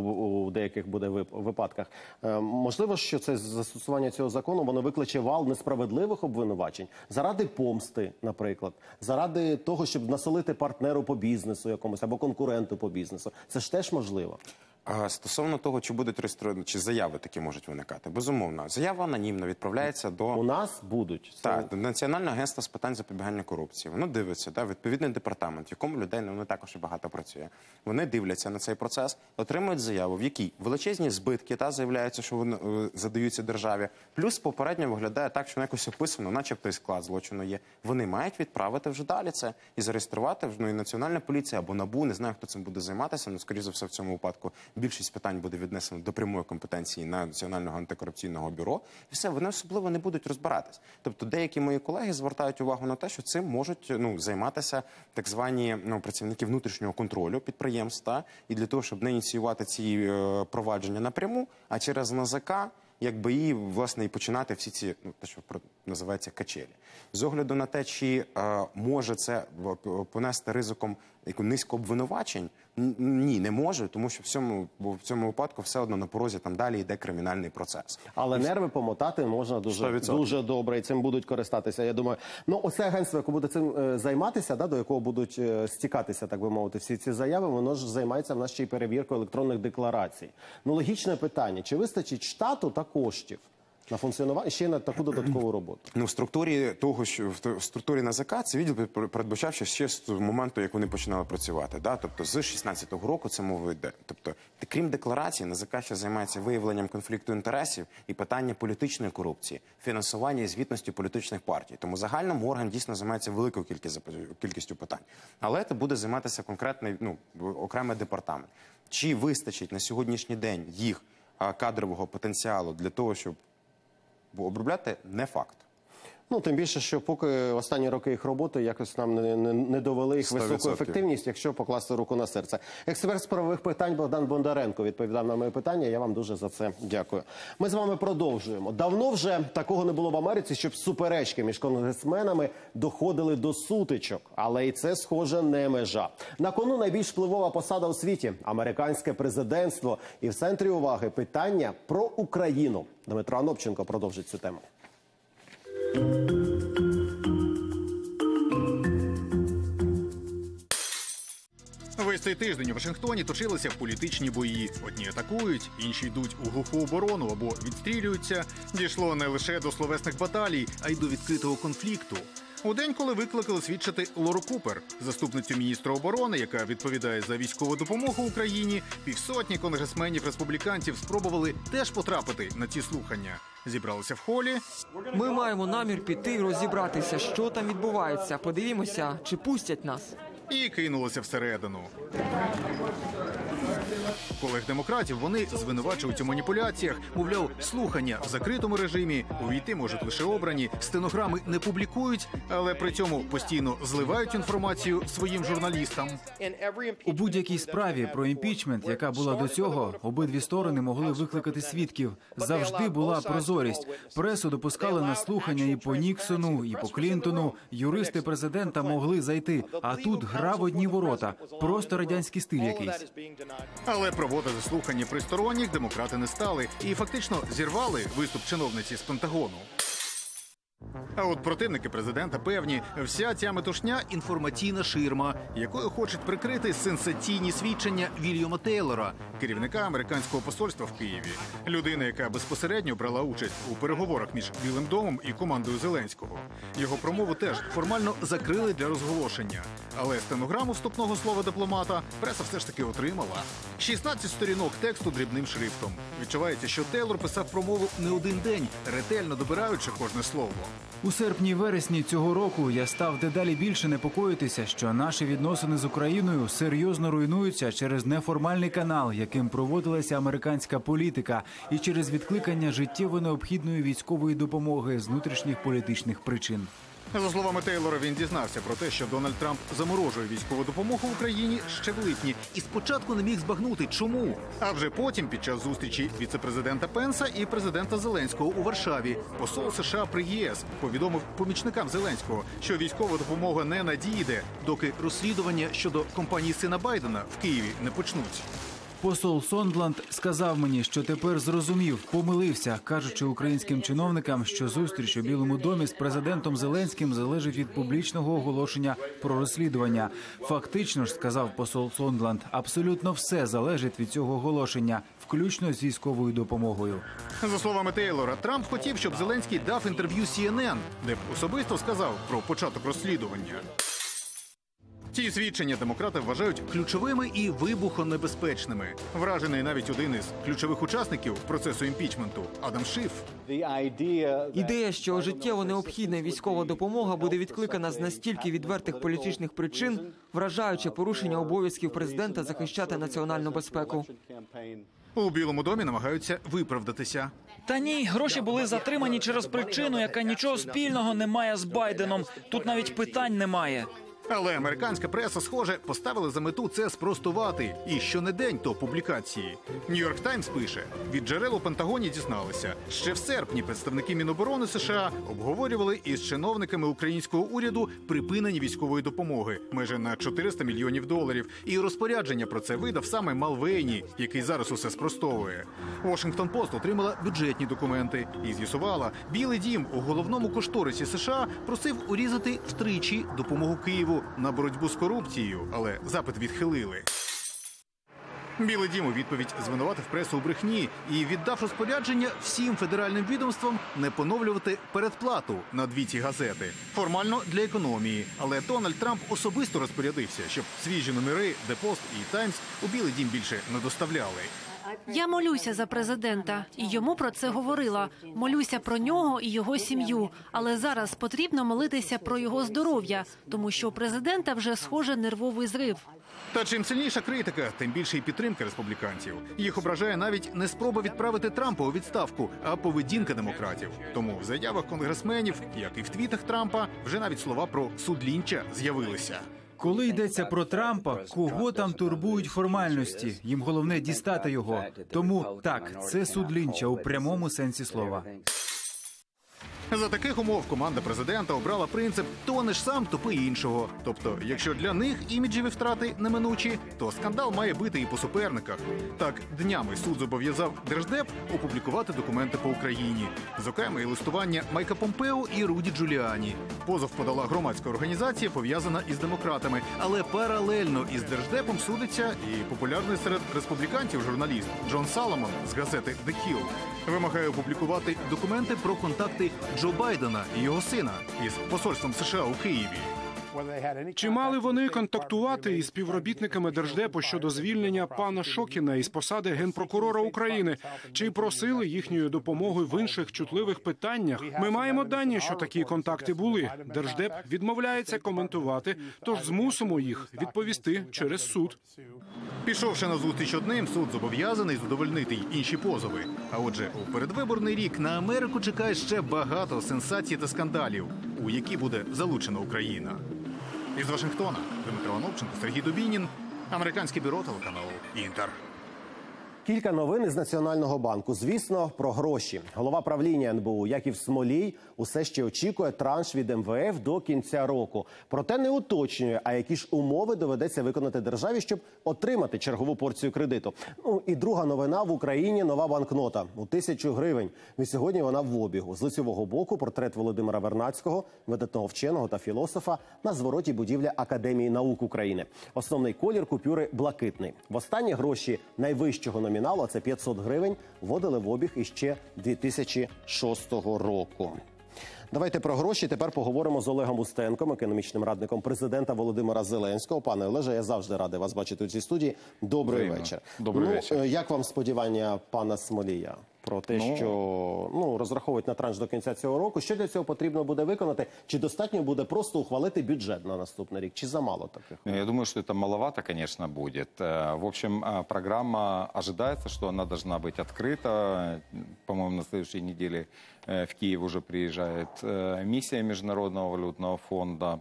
Speaker 1: у деяких буде випадках. Е, можливо, що це застосування цього закону, воно викличе вал несправедливих обвинувачень заради помсти, наприклад, заради того, щоб насолити партнеру по бізнесу якомусь або конкуренту по бізнесу. Це ж теж можливо.
Speaker 21: А стосовно того, чи будуть реєстровані, чи заяви такі можуть виникати, безумовно, заява анонімно відправляється до
Speaker 1: у нас будуть
Speaker 21: так до Національного агентства з питань запобігання корупції. Воно дивиться, да, відповідний департамент, в якому людей ну, не також і багато працює. Вони дивляться на цей процес, отримують заяву, в якій величезні збитки та заявляються, що вони е, задаються державі. Плюс попередньо виглядає так, що якось описано, начебто і склад злочину є. Вони мають відправити вже далі це і зареєструвати ну, і Національна поліція або НАБУ. Не знаю, хто цим буде займатися. Ну, скоріше за все, в цьому випадку більшість питань буде віднесено до прямої компетенції Національного антикорупційного бюро. І все, вони особливо не будуть розбиратись. Тобто деякі мої колеги звертають увагу на те, що цим можуть ну, займатися так звані ну, працівники внутрішнього контролю підприємств. Та? І для того, щоб не ініціювати ці е, провадження напряму, а через НАЗК, якби і, власне, і починати всі ці, ну, те, що називається качелі. З огляду на те, чи е, може це понести ризиком яку низку обвинувачень, ні, не може, тому що в цьому, в цьому випадку все одно на порозі там далі йде кримінальний процес.
Speaker 1: Але
Speaker 21: і
Speaker 1: нерви помотати можна дуже, дуже добре, і цим будуть користатися. Я думаю, ну оце агентство, яке буде цим е, займатися, да, до якого будуть е, стікатися, так би мовити, всі ці заяви, воно ж займається в нас ще й перевіркою електронних декларацій. Ну, логічне питання, чи вистачить штату та коштів на функціонування ще й на таку додаткову роботу?
Speaker 21: Ну, в структурі того, що в структурі НАЗК це відділ передбачав ще з моменту, як вони починали працювати. Да? Тобто з шістнадцятого року це мова йде. Тобто, крім декларації, НАЗК ще займається виявленням конфлікту інтересів і питання політичної корупції, фінансування і звітності політичних партій. Тому загальному орган дійсно займається великою кількістю питань. Але це буде займатися конкретний, ну, окремий департамент. Чи вистачить на сьогоднішній день їх кадрового потенціалу для того, щоб бо обробляти не факт.
Speaker 1: Ну, тим більше, що поки останні роки їх роботи якось нам не, не, не довели їх високу ефективність, якщо покласти руку на серце. Експерт з правових питань Богдан Бондаренко відповідав на моє питання. Я вам дуже за це дякую. Ми з вами продовжуємо. Давно вже такого не було в Америці, щоб суперечки між конгресменами доходили до сутичок. Але і це, схоже, не межа. На кону найбільш впливова посада у світі – американське президентство. І в центрі уваги питання про Україну. Дмитро Анопченко продовжить цю тему.
Speaker 2: Весь цей тиждень у Вашингтоні точилися політичні бої. Одні атакують, інші йдуть у глуху оборону або відстрілюються. Дійшло не лише до словесних баталій, а й до відкритого конфлікту. У день, коли викликали свідчити Лору Купер, заступницю міністра оборони, яка відповідає за військову допомогу Україні, півсотні конгресменів-республіканців спробували теж потрапити на ці слухання. Зібралися в холі.
Speaker 7: Ми маємо намір піти і розібратися, що там відбувається. Подивімося, чи пустять нас.
Speaker 2: І кинулося всередину. Колег-демократів вони звинувачують у маніпуляціях. Мовляв, слухання в закритому режимі, увійти можуть лише обрані, стенограми не публікують, але при цьому постійно зливають інформацію своїм журналістам.
Speaker 22: У будь-якій справі про імпічмент, яка була до цього, обидві сторони могли викликати свідків. Завжди була прозорість. Пресу допускали на слухання і по Ніксону, і по Клінтону. Юристи президента могли зайти, а тут гра в одні ворота. Просто радянський стиль якийсь.
Speaker 2: Але проводити слухання при сторонніх демократи не стали і фактично зірвали виступ чиновниці з Пентагону. А от противники президента певні, вся ця метушня – інформаційна ширма, якою хочуть прикрити сенсаційні свідчення Вільяма Тейлора, керівника американського посольства в Києві. Людина, яка безпосередньо брала участь у переговорах між Білим домом і командою Зеленського. Його промову теж формально закрили для розголошення. Але стенограму вступного слова дипломата преса все ж таки отримала. шістнадцять сторінок тексту дрібним шрифтом. Відчувається, що Тейлор писав промову не один день, ретельно добираючи кожне слово.
Speaker 22: У серпні-вересні цього року я став дедалі більше непокоїтися, що наші відносини з Україною серйозно руйнуються через неформальний канал, яким проводилася американська політика, і через відкликання життєво необхідної військової допомоги з внутрішніх політичних причин.
Speaker 2: За словами Тейлора, він дізнався про те, що Дональд Трамп заморожує військову допомогу Україні ще в липні. І спочатку не міг збагнути, чому. А вже потім, під час зустрічі віце-президента Пенса і президента Зеленського у Варшаві, посол США при ЄС повідомив помічникам Зеленського, що військова допомога не надійде, доки розслідування щодо компанії сина Байдена в Києві не почнуть.
Speaker 22: Посол Сондланд сказав мені, що тепер зрозумів, помилився, кажучи українським чиновникам, що зустріч у Білому домі з президентом Зеленським залежить від публічного оголошення про розслідування. Фактично ж, сказав посол Сондланд, абсолютно все залежить від цього оголошення, включно з військовою допомогою.
Speaker 2: За словами Тейлора, Трамп хотів, щоб Зеленський дав інтерв'ю Сі Ен Ен, де б особисто сказав про початок розслідування. Ці свідчення демократи вважають ключовими і вибухонебезпечними. Вражений навіть один із ключових учасників процесу імпічменту – Адам Шиф.
Speaker 7: Ідея, що життєво необхідна військова допомога буде відкликана з настільки відвертих політичних причин, вражаюче порушення обов'язків президента захищати національну безпеку.
Speaker 2: У Білому домі намагаються виправдатися.
Speaker 8: Та ні, гроші були затримані через причину, яка нічого спільного не має з Байденом. Тут навіть питань немає.
Speaker 2: Але американська преса, схоже, поставила за мету це спростувати. І щонедень то публікації. Нью-Йорк Таймс пише, від джерел у Пентагоні дізналися. Ще в серпні представники Міноборони США обговорювали із чиновниками українського уряду припинення військової допомоги майже на чотириста мільйонів доларів. І розпорядження про це видав саме Малвейні, який зараз усе спростовує. Вашингтон-Пост отримала бюджетні документи і з'ясувала, Білий дім у головному кошторисі США просив урізати втричі допомогу Києву на боротьбу з корупцією, але запит відхилили. Білий дім у відповідь звинуватив пресу у брехні і віддав розпорядження всім федеральним відомствам не поновлювати передплату на дві ці газети. Формально для економії, але Дональд Трамп особисто розпорядився, щоб свіжі номери «Де Пост» і «Таймс» у Білий дім більше не доставляли.
Speaker 9: Я молюся за президента, і йому про це говорила. Молюся про нього і його сім'ю. Але зараз потрібно молитися про його здоров'я, тому що у президента вже, схоже, нервовий зрив.
Speaker 2: Та чим сильніша критика, тим більше і підтримка республіканців. Їх ображає навіть не спроба відправити Трампа у відставку, а поведінка демократів. Тому в заявах конгресменів, як і в твітах Трампа, вже навіть слова про суд Лінча з'явилися.
Speaker 22: Коли йдеться про Трампа, кого там турбують формальності? Їм головне дістати його. Тому так, це суд Лінча у прямому сенсі слова.
Speaker 2: За таких умов команда президента обрала принцип «тонеш сам, топи іншого». Тобто, якщо для них іміджеві втрати неминучі, то скандал має бити і по суперниках. Так, днями суд зобов'язав Держдеп опублікувати документи по Україні. Зокрема, і листування Майка Помпео і Руді Джуліані. Позов подала громадська організація, пов'язана із демократами. Але паралельно із Держдепом судиться і популярний серед республіканців журналіст Джон Саломон з газети «The Hill». Вимагає опублікувати документи про контакти Джо Байдена і його сина із посольством США у Києві.
Speaker 23: Чи мали вони контактувати із співробітниками Держдепу щодо звільнення пана Шокіна із посади генпрокурора України? Чи просили їхньої допомоги в інших чутливих питаннях? Ми маємо дані, що такі контакти були. Держдеп відмовляється коментувати, тож змусимо їх відповісти через суд.
Speaker 2: Пішовши на зустріч одним, суд зобов'язаний задовольнити й інші позови. А отже, у передвиборний рік на Америку чекає ще багато сенсацій та скандалів, у які буде залучена Україна. Із Вашингтона Дмитро Анопченко, Сергій Дубінін, американське бюро телеканалу «Інтер».
Speaker 1: Кілька новин із Національного банку. Звісно, про гроші. Голова правління ен бе у Яків Смолій усе ще очікує транш від ем ве еф до кінця року. Проте не уточнює, а які ж умови доведеться виконати державі, щоб отримати чергову порцію кредиту. Ну і друга новина: в Україні нова банкнота у тисячу гривень. Від сьогодні вона в обігу. З лицевого боку портрет Володимира Вернадського, видатного вченого та філософа, на звороті будівля Академії наук України. Основний колір купюри блакитний. Востаннє гроші найвищого номіналу, а це п'ятсот гривень, вводили в обіг іще дві тисячі шостого року. Давайте про гроші тепер поговоримо з Олегом Устенком, економічним радником президента Володимира Зеленського. Пане Олеже, я завжди радий вас бачити у цій студії. Добрий вечір.
Speaker 24: Добрий
Speaker 1: ну,
Speaker 24: вечір.
Speaker 1: Як вам сподівання пана Смолія? про те,
Speaker 10: Ну.
Speaker 1: що ну, розраховують на транш до кінця цього року. Що для цього потрібно буде виконати? Чи достатньо буде просто ухвалити бюджет на наступний рік? Чи замало таких?
Speaker 10: Я думаю, что это маловато, конечно, будет. Э, В общем, э, программа ожидается, что она должна быть открыта. По-моему, на следующей неделе э, в Киев уже приезжает э, миссия Международного валютного фонда.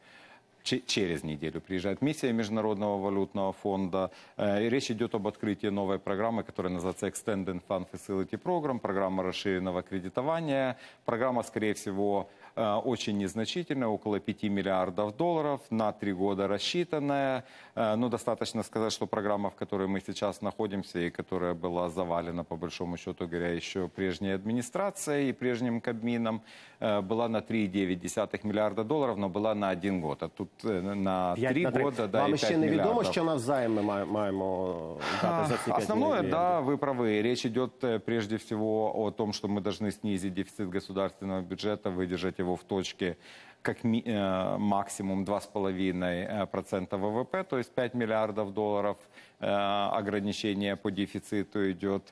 Speaker 10: Че- Через неделю приезжает миссия Международного валютного фонда. Э, и Речь идет об открытии новой программы, которая называется Extended Fund Facility Program, программа расширенного кредитования. Программа, скорее всего, э, очень незначительная, около пяти миллиардов долларов, на три года рассчитанная. Э, Но достаточно сказать, что программа, в которой мы сейчас находимся и которая была завалена, по большому счету говоря, еще прежней администрацией и прежним Кабмином, э, была на три целых девять десятых миллиарда долларов, но была на один год. А тут э, на
Speaker 1: П'ять
Speaker 10: три
Speaker 1: на три.
Speaker 10: года, да,
Speaker 1: Вам
Speaker 10: и
Speaker 1: ще
Speaker 10: пять
Speaker 1: не відомо,
Speaker 10: миллиардов.
Speaker 1: що навзаєм ми має- маємо дати за ці п'ять
Speaker 10: Основное,
Speaker 1: мільярдів?
Speaker 10: да, вы правы. Речь идет э, прежде всего о том, что мы должны снизить дефицит государственного бюджета, выдержать его в точке как ми- э, максимум два с половиной процента ВВП, то есть пять миллиардов долларов э, ограничения по дефициту идет.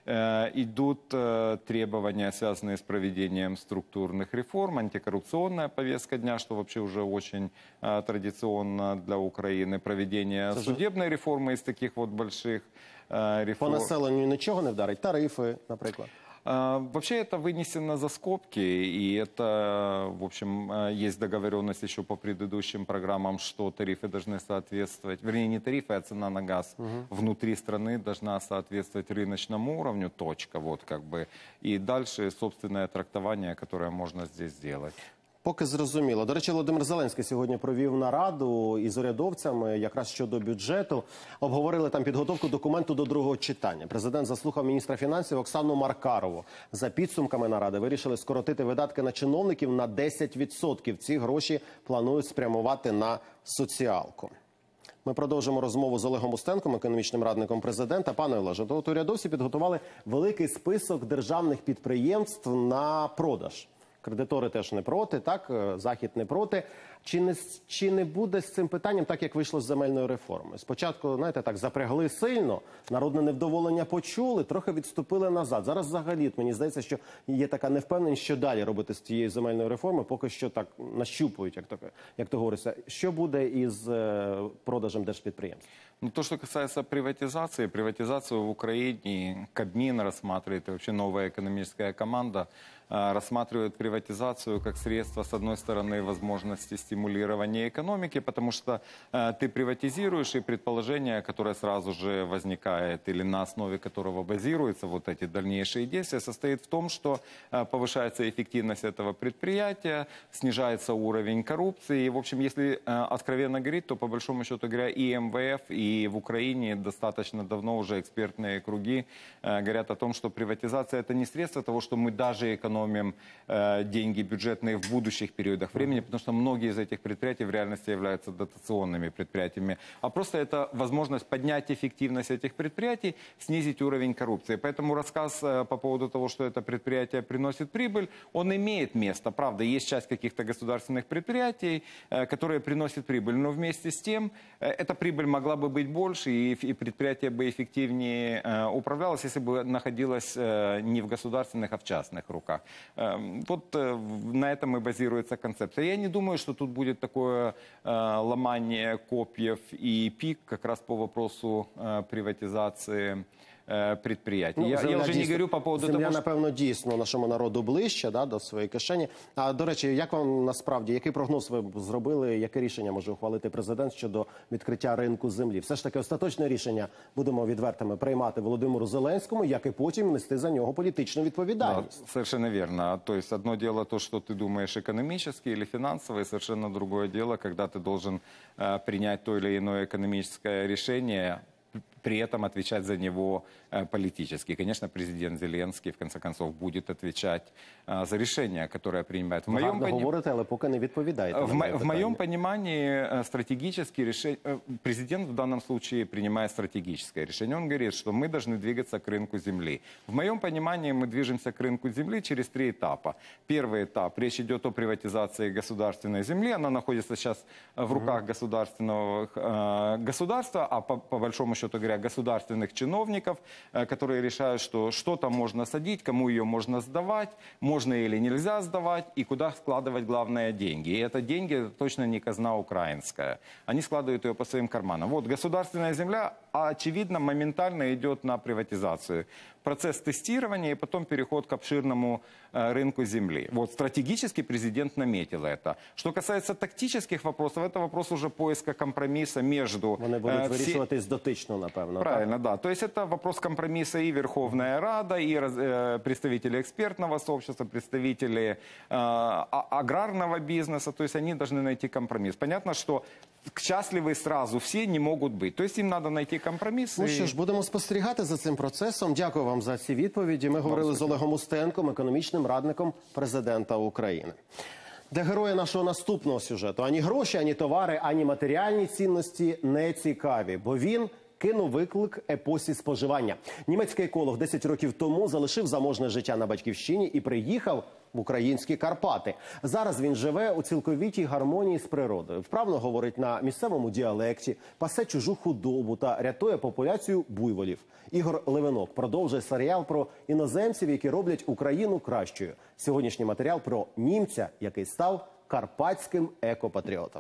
Speaker 10: Э, Идут э, требования, связанные с проведением структурных реформ, антикоррупционная повестка дня, что вообще уже очень э, традиционно для Украины, проведение
Speaker 1: Це ж-
Speaker 10: судебной реформы из таких вот больших э,
Speaker 1: По
Speaker 10: реформ.
Speaker 1: населенню нічого не вдарить? Тарифи, наприклад?
Speaker 10: А, Вообще это вынесено за скобки, и это, в общем, э, есть договоренность еще по предыдущим программам, что тарифы должны соответствовать, вернее, не тарифы, а цена на газ внутри страны должна соответствовать рыночному уровню, точка, вот как бы, и дальше собственное трактование, которое можно здесь сделать.
Speaker 1: Поки зрозуміло. До речі, Володимир Зеленський сьогодні провів нараду із урядовцями якраз щодо бюджету. Обговорили там підготовку документу до другого читання. Президент заслухав міністра фінансів Оксану Маркарову. За підсумками наради вирішили скоротити видатки на чиновників на десять відсотків. Ці гроші планують спрямувати на соціалку. Ми продовжимо розмову з Олегом Устенком, економічним радником президента. Пане Олеже, то от урядовці підготували великий список державних підприємств на продаж. Кредитори теж не проти, так, Захід не проти. Чи не, чи не буде з цим питанням так, як вийшло з земельної реформи? Спочатку, знаєте, так, запрягли сильно, народне невдоволення почули, трохи відступили назад. Зараз взагалі, мені здається, що є така невпевненість, що далі робити з тією земельною реформою, поки що так нащупують, як то, як то говориться. Що буде із е, продажем держпідприємств?
Speaker 10: Ну, то, что касается приватизации, приватизацию в Украине Кабмин рассматривает, и вообще новая экономическая команда э, рассматривает приватизацию как средство, с одной стороны, возможности стимулирования экономики, потому что э, ты приватизируешь, и предположение, которое сразу же возникает, или на основе которого базируются вот эти дальнейшие действия, состоит в том, что э, повышается эффективность этого предприятия, снижается уровень коррупции. И, в общем, если э, откровенно говорить, то, по большому счету говоря, и эм вэ эф, и И в Украине достаточно давно уже экспертные круги э, говорят о том, что приватизация – это не средство того, что мы даже экономим э, деньги бюджетные в будущих периодах времени, потому что многие из этих предприятий в реальности являются дотационными предприятиями, а просто это возможность поднять эффективность этих предприятий, снизить уровень коррупции. Поэтому рассказ э, по поводу того, что это предприятие приносит прибыль, он имеет место. Правда, есть часть каких-то государственных предприятий, э, которые приносят прибыль, но вместе с тем э, эта прибыль могла бы быть больше, и, и предприятие бы эффективнее э, управлялось, если бы находилось э, не в государственных, а в частных руках. Э, вот э, на этом и базируется концепция. Я не думаю, что тут будет такое э, ломание копьев и пик как раз по вопросу э, приватизации предприятий.
Speaker 1: Ну,
Speaker 10: я, я вже
Speaker 1: дійсно,
Speaker 10: не говорю по поводу
Speaker 1: земля,
Speaker 10: того, що...
Speaker 1: напевно, дійсно нашому народу ближче, да, до своєї кишені. А, до речі, як вам насправді, який прогноз ви зробили, яке рішення може ухвалити президент щодо відкриття ринку землі? Все ж таки, остаточне рішення, будемо відвертими, приймати Володимиру Зеленському, як і потім нести за нього політичну відповідальність.
Speaker 10: Да, совершенно верно. То есть одно дело то, что ты думаешь экономически или финансово, и совершенно другое дело, когда ты должен э, принять то или иное экономическое решение, при этом отвечать за него э, политически. Конечно, президент Зеленский, в конце концов, будет отвечать э, за решения, которые принимает. В моем
Speaker 1: Гарно
Speaker 10: поним...
Speaker 1: говорите, але поки не відповідаєте.
Speaker 10: В, мо... в моем понимании э, стратегические решения... э, Президент в данном случае принимает стратегическое решение. Он говорит, что мы должны двигаться к рынку земли. В моем понимании мы движемся к рынку земли через три этапа. Первый этап. Речь идет о приватизации государственной земли. Она находится сейчас в руках государственного э, государства, а по, по большому счету говоря, государственных чиновников, которые решают, что что-то можно садить, кому ее можно сдавать, можно или нельзя сдавать, и куда складывать, главное, деньги. И это деньги точно не казна украинская. Они складывают ее по своим карманам. Вот государственная земля, очевидно, моментально идет на приватизацию. Процесс тестирования и потом переход к обширному э, рынку земли. Вот стратегически президент наметил это. Что касается тактических вопросов, это вопрос уже поиска компромисса между...
Speaker 1: Вони будуть
Speaker 10: э,
Speaker 1: вирішуватись дотично, напевно.
Speaker 10: Правильно,
Speaker 1: так?
Speaker 10: да. То есть это вопрос компромисса и Верховная Рада, и э, представители экспертного сообщества, представители э, аграрного бизнеса. То есть они должны найти компромисс. Понятно, что счастливы сразу все не могут быть. То есть им надо найти компромисс.
Speaker 1: Ну
Speaker 10: и...
Speaker 1: що ж, будемо спостерігати за цим процесом. Дякую вам за ці відповіді. Ми говорили з Олегом Устенком, економічним радником президента України. Для героя нашого наступного сюжету ані гроші, ані товари, ані матеріальні цінності не цікаві, бо він кинув виклик епосі споживання. Німецький еколог десять років тому залишив заможне життя на батьківщині і приїхав в українські Карпати. Зараз він живе у цілковитій гармонії з природою. Вправно говорить на місцевому діалекті, пасе чужу худобу та рятує популяцію буйволів. Ігор Левинок продовжує серіал про іноземців, які роблять Україну кращою. Сьогоднішній матеріал про німця, який став карпатським екопатріотом.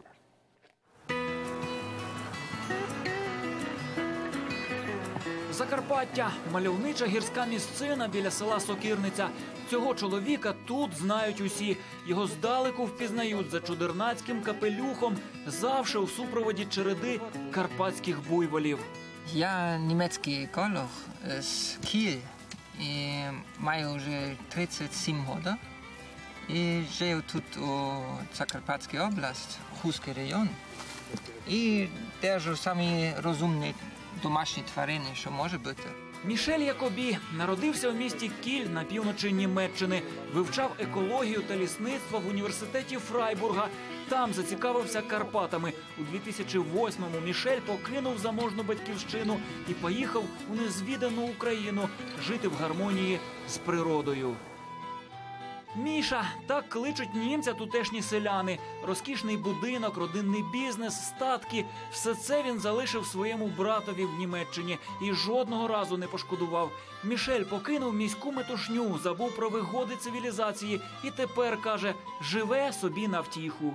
Speaker 8: Закарпаття – мальовнича гірська місцина біля села Сокирниця. Цього чоловіка тут знають усі. Його здалеку впізнають за чудернацьким капелюхом, завше у супроводі череди карпатських буйволів.
Speaker 3: Я німецький еколог з Києва і маю вже тридцять сім років. І живу тут у Закарпатській області, Хуський район. І держу самі розумні домашні тварини, що може бути.
Speaker 8: Мішель Якобі народився у місті Кіль на півночі Німеччини. Вивчав екологію та лісництво в університеті Фрайбурга. Там зацікавився Карпатами. У дві тисячі восьмому Мішель покинув заможну батьківщину і поїхав у незвідану Україну жити в гармонії з природою. Міша – так кличуть німця тутешні селяни. Розкішний будинок, родинний бізнес, статки – все це він залишив своєму братові в Німеччині і жодного разу не пошкодував. Мішель покинув міську метушню, забув про вигоди цивілізації і тепер, каже, живе собі на втіху.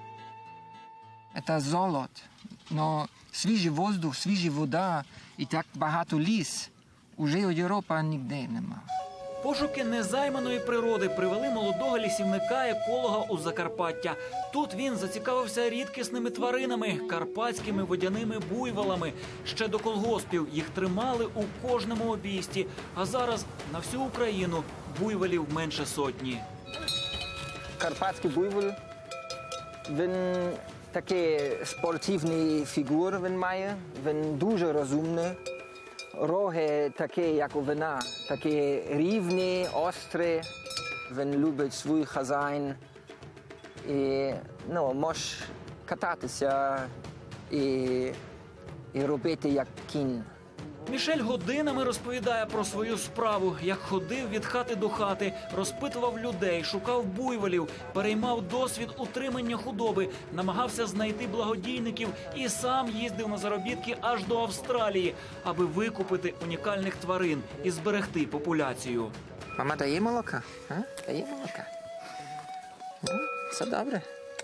Speaker 3: Це золото, але свіжий воздух, свіжа вода і так багато ліс уже у Європі ніде нема.
Speaker 8: Пошуки незайманої природи привели молодого лісівника-еколога у Закарпаття. Тут він зацікавився рідкісними тваринами – карпатськими водяними буйволами. Ще до колгоспів їх тримали у кожному обійсті, а зараз на всю Україну буйволів менше сотні.
Speaker 3: Карпатський буйвол, він такий спортивний фігур він має, він дуже розумний. Роги такі, як у вина, такі рівні, острі. Він любить свій хазяїн. І, ну, може кататися і, і робити як кінь.
Speaker 8: Мішель годинами розповідає про свою справу, як ходив від хати до хати, розпитував людей, шукав буйволів, переймав досвід утримання худоби, намагався знайти благодійників і сам їздив на заробітки аж до Австралії, аби викупити унікальних тварин і зберегти популяцію.
Speaker 3: Мама дає молока? А? Дає молока? Все добре.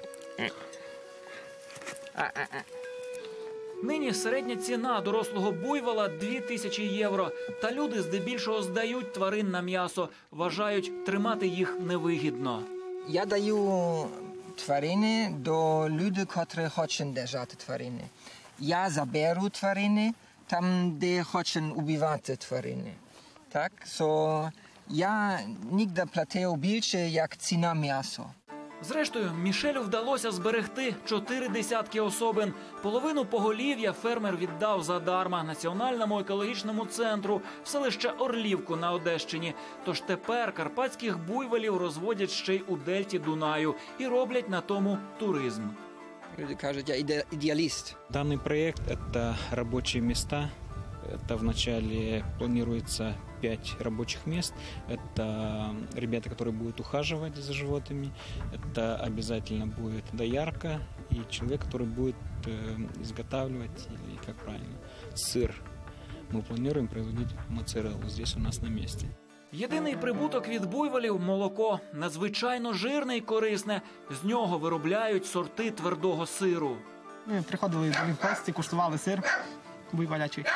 Speaker 3: А-а-а.
Speaker 8: Нині середня ціна дорослого буйвола – дві тисячі євро. Та люди здебільшого здають тварин на м'ясо. Вважають, тримати їх невигідно.
Speaker 3: Я даю тварини до людей, які хочуть держати тварини. Я заберу тварини там, де хочуть убивати тварини. Так? So, я ніде платив більше, як ціна м'ясо.
Speaker 8: Зрештою, Мішелю вдалося зберегти чотири десятки особин. Половину поголів'я фермер віддав задарма Національному екологічному центру в селище Орлівку на Одещині. Тож тепер карпатських буйволів розводять ще й у дельті Дунаю і роблять на тому туризм.
Speaker 3: Люди кажуть, я іде, ідеаліст.
Speaker 11: Данный проект – это рабочие места. Это вначале планируется пять рабочих мест. Это ребята, которые будут ухаживать за животными. Это обязательно будет доярка и человек, который будет изготавливать, или как правильно, сыр. мы планируем проводить моцареллу здесь у нас на месте.
Speaker 8: Єдиний прибуток від буйволів – молоко. Надзвичайно жирне і корисне. З нього виробляють сорти твердого сиру.
Speaker 4: Ми приходили в гості, куштували сир буйволячий.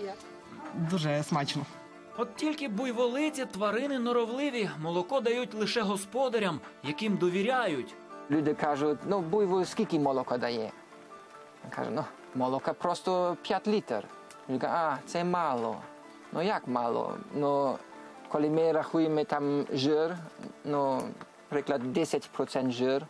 Speaker 4: Дуже смачно.
Speaker 8: От тільки буйволиці – тварини норовливі. Молоко дають лише господарям, яким довіряють.
Speaker 3: Люди кажуть, ну буйвол скільки молока дає? Каже, ну молока просто п'ять літрів. Люди кажуть, а, це мало. Ну як мало? Ну, коли ми рахуємо там жир, ну, приклад, десять відсотків жир,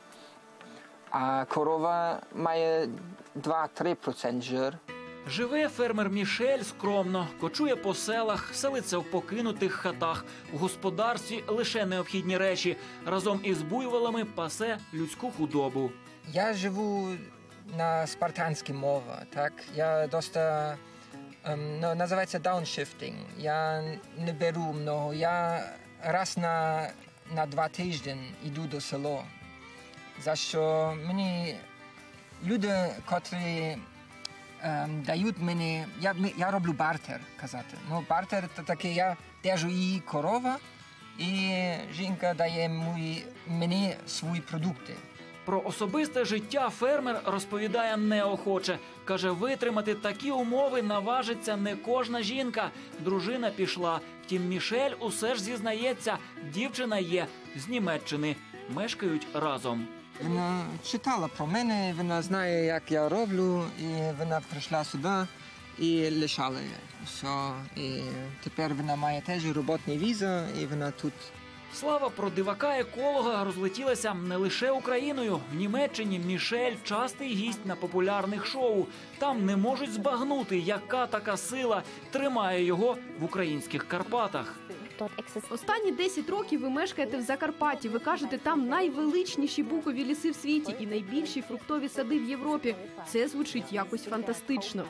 Speaker 3: а корова має два-три відсотки жир.
Speaker 8: Живе фермер Мішель скромно, кочує по селах, селиться в покинутих хатах. У господарстві лише необхідні речі. Разом із буйволами пасе людську худобу.
Speaker 3: Я живу на спартанській мові, так? Я доста, ем, ну, називається дауншифтинг. Я не беру много. Я раз на, на два тижні йду до села. За що мені люди, котрі ем, дають мені, я, я роблю бартер, казати. Ну, бартер – це таке, я держу її корова, і жінка дає мої, мені свої продукти.
Speaker 8: Про особисте життя фермер розповідає неохоче. Каже, витримати такі умови наважиться не кожна жінка. Дружина пішла. Втім, Мішель усе ж зізнається, дівчина є з Німеччини. Мешкають разом.
Speaker 3: Вона читала про мене, вона знає, як я роблю, і вона прийшла сюди і лишала все. І тепер вона має теж роботну візу, і вона тут.
Speaker 8: Слава про дивака-еколога розлетілася не лише Україною. В Німеччині Мішель – частий гість на популярних шоу. Там не можуть збагнути, яка така сила тримає його в українських Карпатах.
Speaker 5: Останні десять років ви мешкаєте в Закарпатті. Ви кажете, там найвеличніші букові ліси в світі і найбільші фруктові сади в Європі. Це звучить якось фантастично.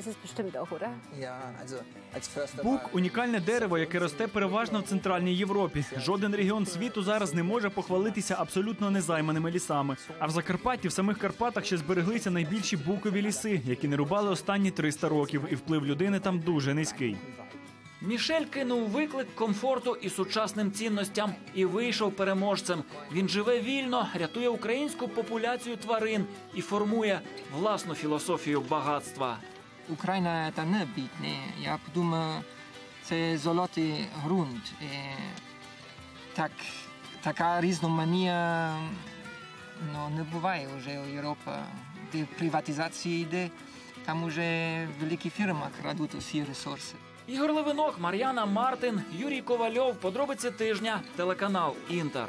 Speaker 12: Бук – унікальне дерево, яке росте переважно в Центральній Європі. Жоден регіон світу зараз не може похвалитися абсолютно незайманими лісами. А в Закарпатті, в самих Карпатах, ще збереглися найбільші букові ліси, які не рубали останні триста років, і вплив людини там дуже низький.
Speaker 8: Мішель кинув виклик комфорту і сучасним цінностям і вийшов переможцем. Він живе вільно, рятує українську популяцію тварин і формує власну філософію багатства.
Speaker 3: Україна – це не бідне. Я подумав, це золотий ґрунт. І так, така різноманія ну, не буває вже у Європі. Де приватизація йде, там вже великі фірми крадуть усі ресурси.
Speaker 8: Ігор Левинок, Мар'яна Мартин, Юрій Ковальов. Подробиці тижня. Телеканал «Інтер».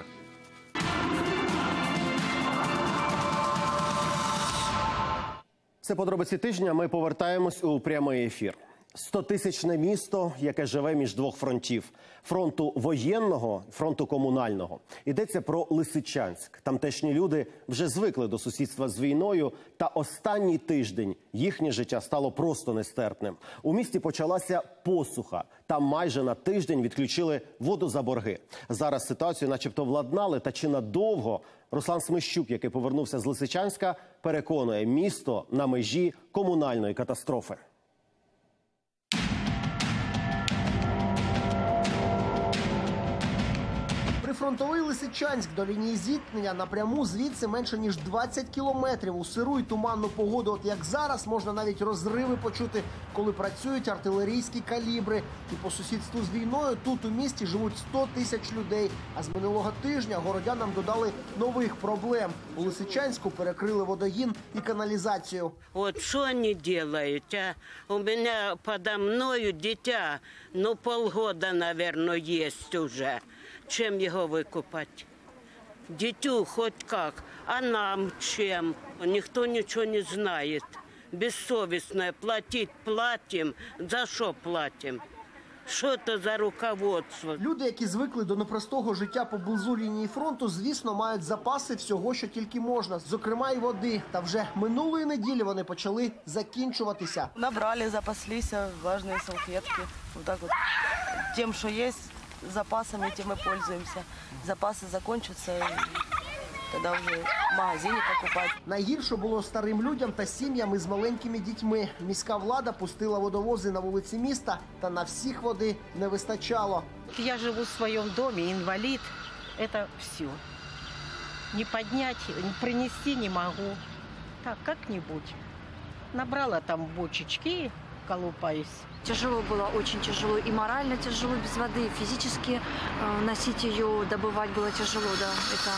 Speaker 1: Це подробиці тижня. Ми повертаємось у прямий ефір. Стотисячне місто, яке живе між двох фронтів – фронту воєнного, фронту комунального. Йдеться про Лисичанськ. Тамтешні люди вже звикли до сусідства з війною, та останній тиждень їхнє життя стало просто нестерпним. У місті почалася посуха. Там майже на тиждень відключили воду за борги. Зараз ситуацію начебто владнали, та чи надовго? Руслан Смещук, який повернувся з Лисичанська, переконує, місто на межі комунальної катастрофи.
Speaker 24: Прифронтовий Лисичанськ до лінії зіткнення напряму звідси менше ніж двадцять кілометрів. У сиру й туманну погоду, от як зараз, можна навіть розриви почути, коли працюють артилерійські калібри. І по сусідству з війною тут у місті живуть сто тисяч людей. А з минулого тижня городянам додали нових проблем. У Лисичанську перекрили водогін і каналізацію.
Speaker 25: От що вони роблять, а? У мене подо мною дитя, ну полгода, мабуть, є вже. Чим його викупати? Дитю хоч як, а нам чим? Ніхто нічого не знає. Безсовісно платити платимо. За що платимо? Що це за руководство?
Speaker 24: Люди, які звикли до непростого життя поблизу лінії фронту, звісно, мають запаси всього, що тільки можна. Зокрема, і води. Та вже минулої неділі вони почали закінчуватися.
Speaker 26: Набрали, запаслися, влажні салфетки. Отак от. Тим, що є, запасами тем и пользуемся. Запасы закончатся, тогда уже в магазине покупать.
Speaker 24: Найгірше було старим людям та сім'ям із маленькими дітьми. Міська влада пустила водовози на вулиці міста, та на всіх води не вистачало.
Speaker 6: Я живу в своем доме, инвалид. Это все. Не поднять, не принести не могу. Так, как-нибудь. Набрала там бочечки, колупаюсь.
Speaker 14: Тяжело было, очень тяжело. И морально тяжело без воды, и физически э, носить ее, добывать было тяжело, да. Это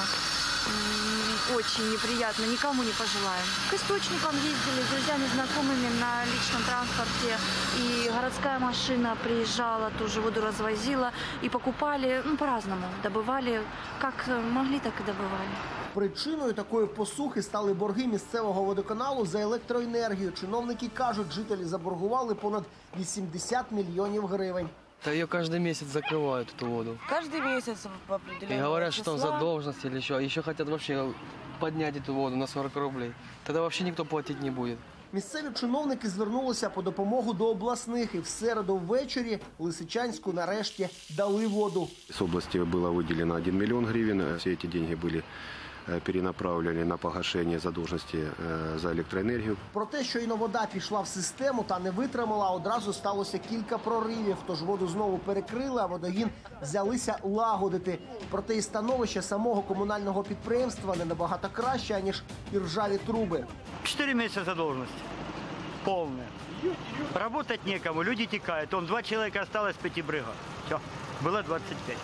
Speaker 14: м, очень неприятно, никому не пожелаем. К источникам ездили с друзьями, знакомыми на личном транспорте. И городская машина приезжала, тоже воду развозила. И покупали, ну, по-разному. Добывали, как могли, так и добывали.
Speaker 24: Причиною такої посухи стали борги місцевого водоканалу за електроенергію. Чиновники кажуть, жителі заборгували понад вісімдесят мільйонів гривень.
Speaker 15: Да ее каждый месяц закрывают, эту воду.
Speaker 26: Каждый месяц по определенному
Speaker 15: И говорят, что
Speaker 26: числа.
Speaker 15: там задолженность или еще. Еще хотят вообще поднять эту воду на сорок рублей. Тогда вообще никто платить не будет.
Speaker 24: Місцеві чиновники звернулися по допомогу до обласних, і в середу ввечері Лисичанську нарешті дали воду.
Speaker 18: С области было выделено один миллион гривен. Все эти деньги были перенаправлены на погашение задолженности за электроэнергию.
Speaker 24: Про те, що щойно вода пішла в систему та не витримала, одразу сталося кілька проривів. Тож воду знову перекрили, а водогін взялися лагодити. Проте і становище самого комунального підприємства не набагато краще, аніж і ржаві труби.
Speaker 19: Четыре месяца задолженности. Полная. Работать некому, люди текают. Там два человека осталось, пяти бригад. Все. Было двадцать пять.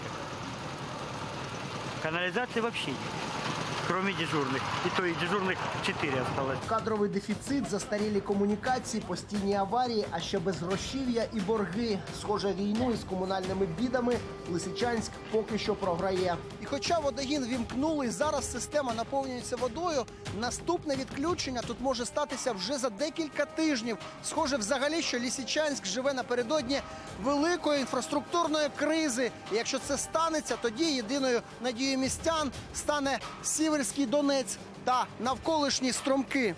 Speaker 19: Канализации вообще нет. Кроме дежурных. И то и дежурных четыре осталось.
Speaker 24: Кадровий дефіцит, застарілі комунікації, постійні аварії, а ще безгрошів'я і борги. Схоже, війну із комунальними бідами Лисичанськ поки що програє. І хоча водогін вімкнули, і зараз система наповнюється водою, наступне відключення тут може статися вже за декілька тижнів. Схоже взагалі, що Лисичанськ живе напередодні великої інфраструктурної кризи. І якщо це станеться, тоді єдиною надією містян стане Сіверський Донець та навколишні струмки.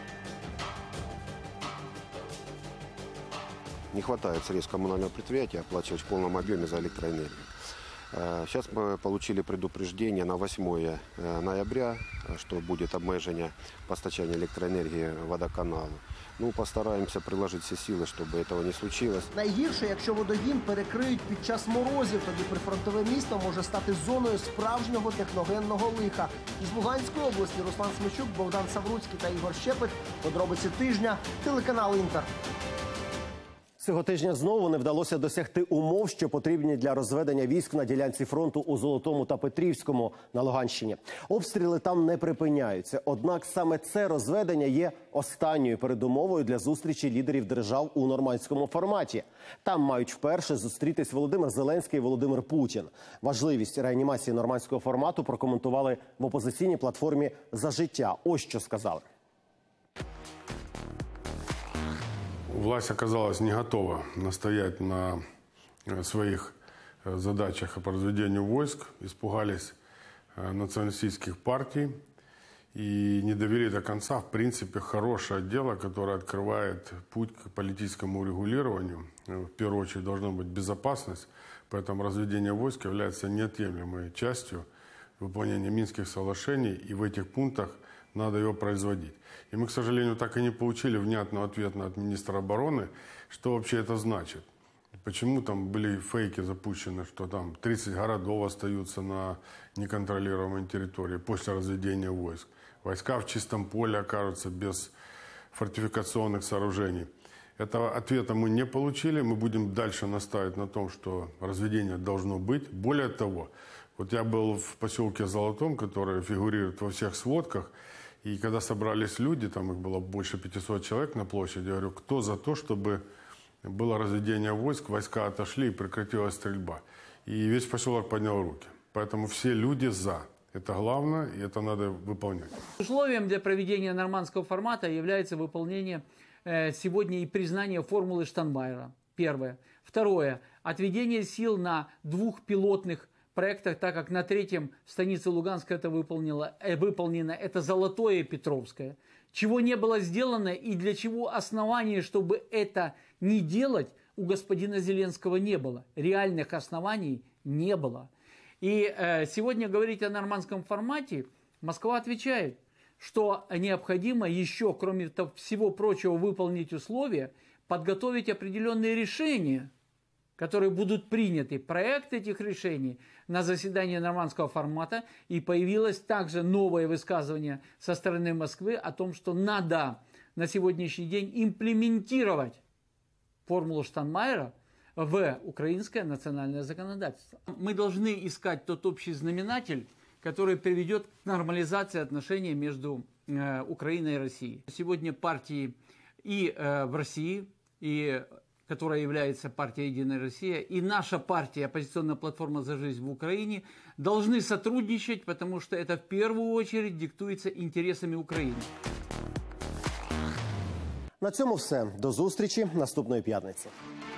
Speaker 18: Не хватает средств коммунального предприятия оплачивать в полном объеме за электроэнергию. Сейчас мы получили предупреждение на восьмое ноября, что будет обмеження постачання електроенергії водоканалу. Ну, постараємося приложити всі сили, щоб цього не случилось.
Speaker 24: Найгірше, якщо водогін перекриють під час морозів, тоді прифронтове місто може стати зоною справжнього техногенного лиха. Із Луганської області Руслан Смичук, Богдан Савруцький та Ігор Щепет. Подробиці тижня. Телеканал «Інтер».
Speaker 1: Цього тижня знову не вдалося досягти умов, що потрібні для розведення військ на ділянці фронту у Золотому та Петрівському на Луганщині. Обстріли там не припиняються. Однак саме це розведення є останньою передумовою для зустрічі лідерів держав у нормандському форматі. Там мають вперше зустрітись Володимир Зеленський і Володимир Путін. Важливість реанімації нормандського формату прокоментували в опозиційній платформі «За життя». Ось що сказали.
Speaker 20: Власть оказалась не готова настоять на своих задачах по разведению войск. Испугались националистических партий и не довели до конца, в принципе, хорошее дело, которое открывает путь к политическому урегулированию. В первую очередь должна быть безопасность, поэтому разведение войск является неотъемлемой частью выполнения Минских соглашений, и в этих пунктах надо его производить. И мы, к сожалению, так и не получили внятного ответа от министра обороны, что вообще это значит. Почему там были фейки запущены, что там тридцать городов остаются на неконтролируемой территории после разведения войск. Войска в чистом поле окажутся без фортификационных сооружений. Этого ответа мы не получили. Мы будем дальше настаивать на том, что разведение должно быть. Более того, вот я был в поселке Золотом, который фигурирует во всех сводках, и когда собрались люди, там их было больше пятисот человек на площади, я говорю, кто за то, чтобы было разведение войск, войска отошли и прекратилась стрельба. И весь поселок поднял руки. Поэтому все люди за. Это главное, и это надо выполнять.
Speaker 27: Условием для проведения нормандского формата является выполнение э, сегодня и признание формулы Штайнмайера. Первое. Второе. Отведение сил на двух пилотных проектах, так как на третьем в станице Луганска это выполнено, э, выполнено, это Золотое и Петровское. Чего не было сделано и для чего оснований, чтобы это не делать, у господина Зеленского не было. Реальных оснований не было. И э, сегодня говорить о нормандском формате Москва отвечает, что необходимо еще, кроме того, всего прочего, выполнить условия, подготовить определенные решения, которые будут приняты. Проект этих решений на заседании нормандского формата. И появилось также новое высказывание со стороны Москвы о том, что надо на сегодняшний день имплементировать формулу Штайнмайера в украинское национальное законодательство. Мы должны искать тот общий знаменатель, который приведет к нормализации отношений между э, Украиной и Россией. Сегодня партии и э, в России, и, которая является партией «Единая Россия», и наша партия, оппозиционная платформа «За жизнь» в Украине, должны сотрудничать, потому что это в первую очередь диктуется интересами України.
Speaker 1: На цьому все. До зустрічі наступної п'ятниці.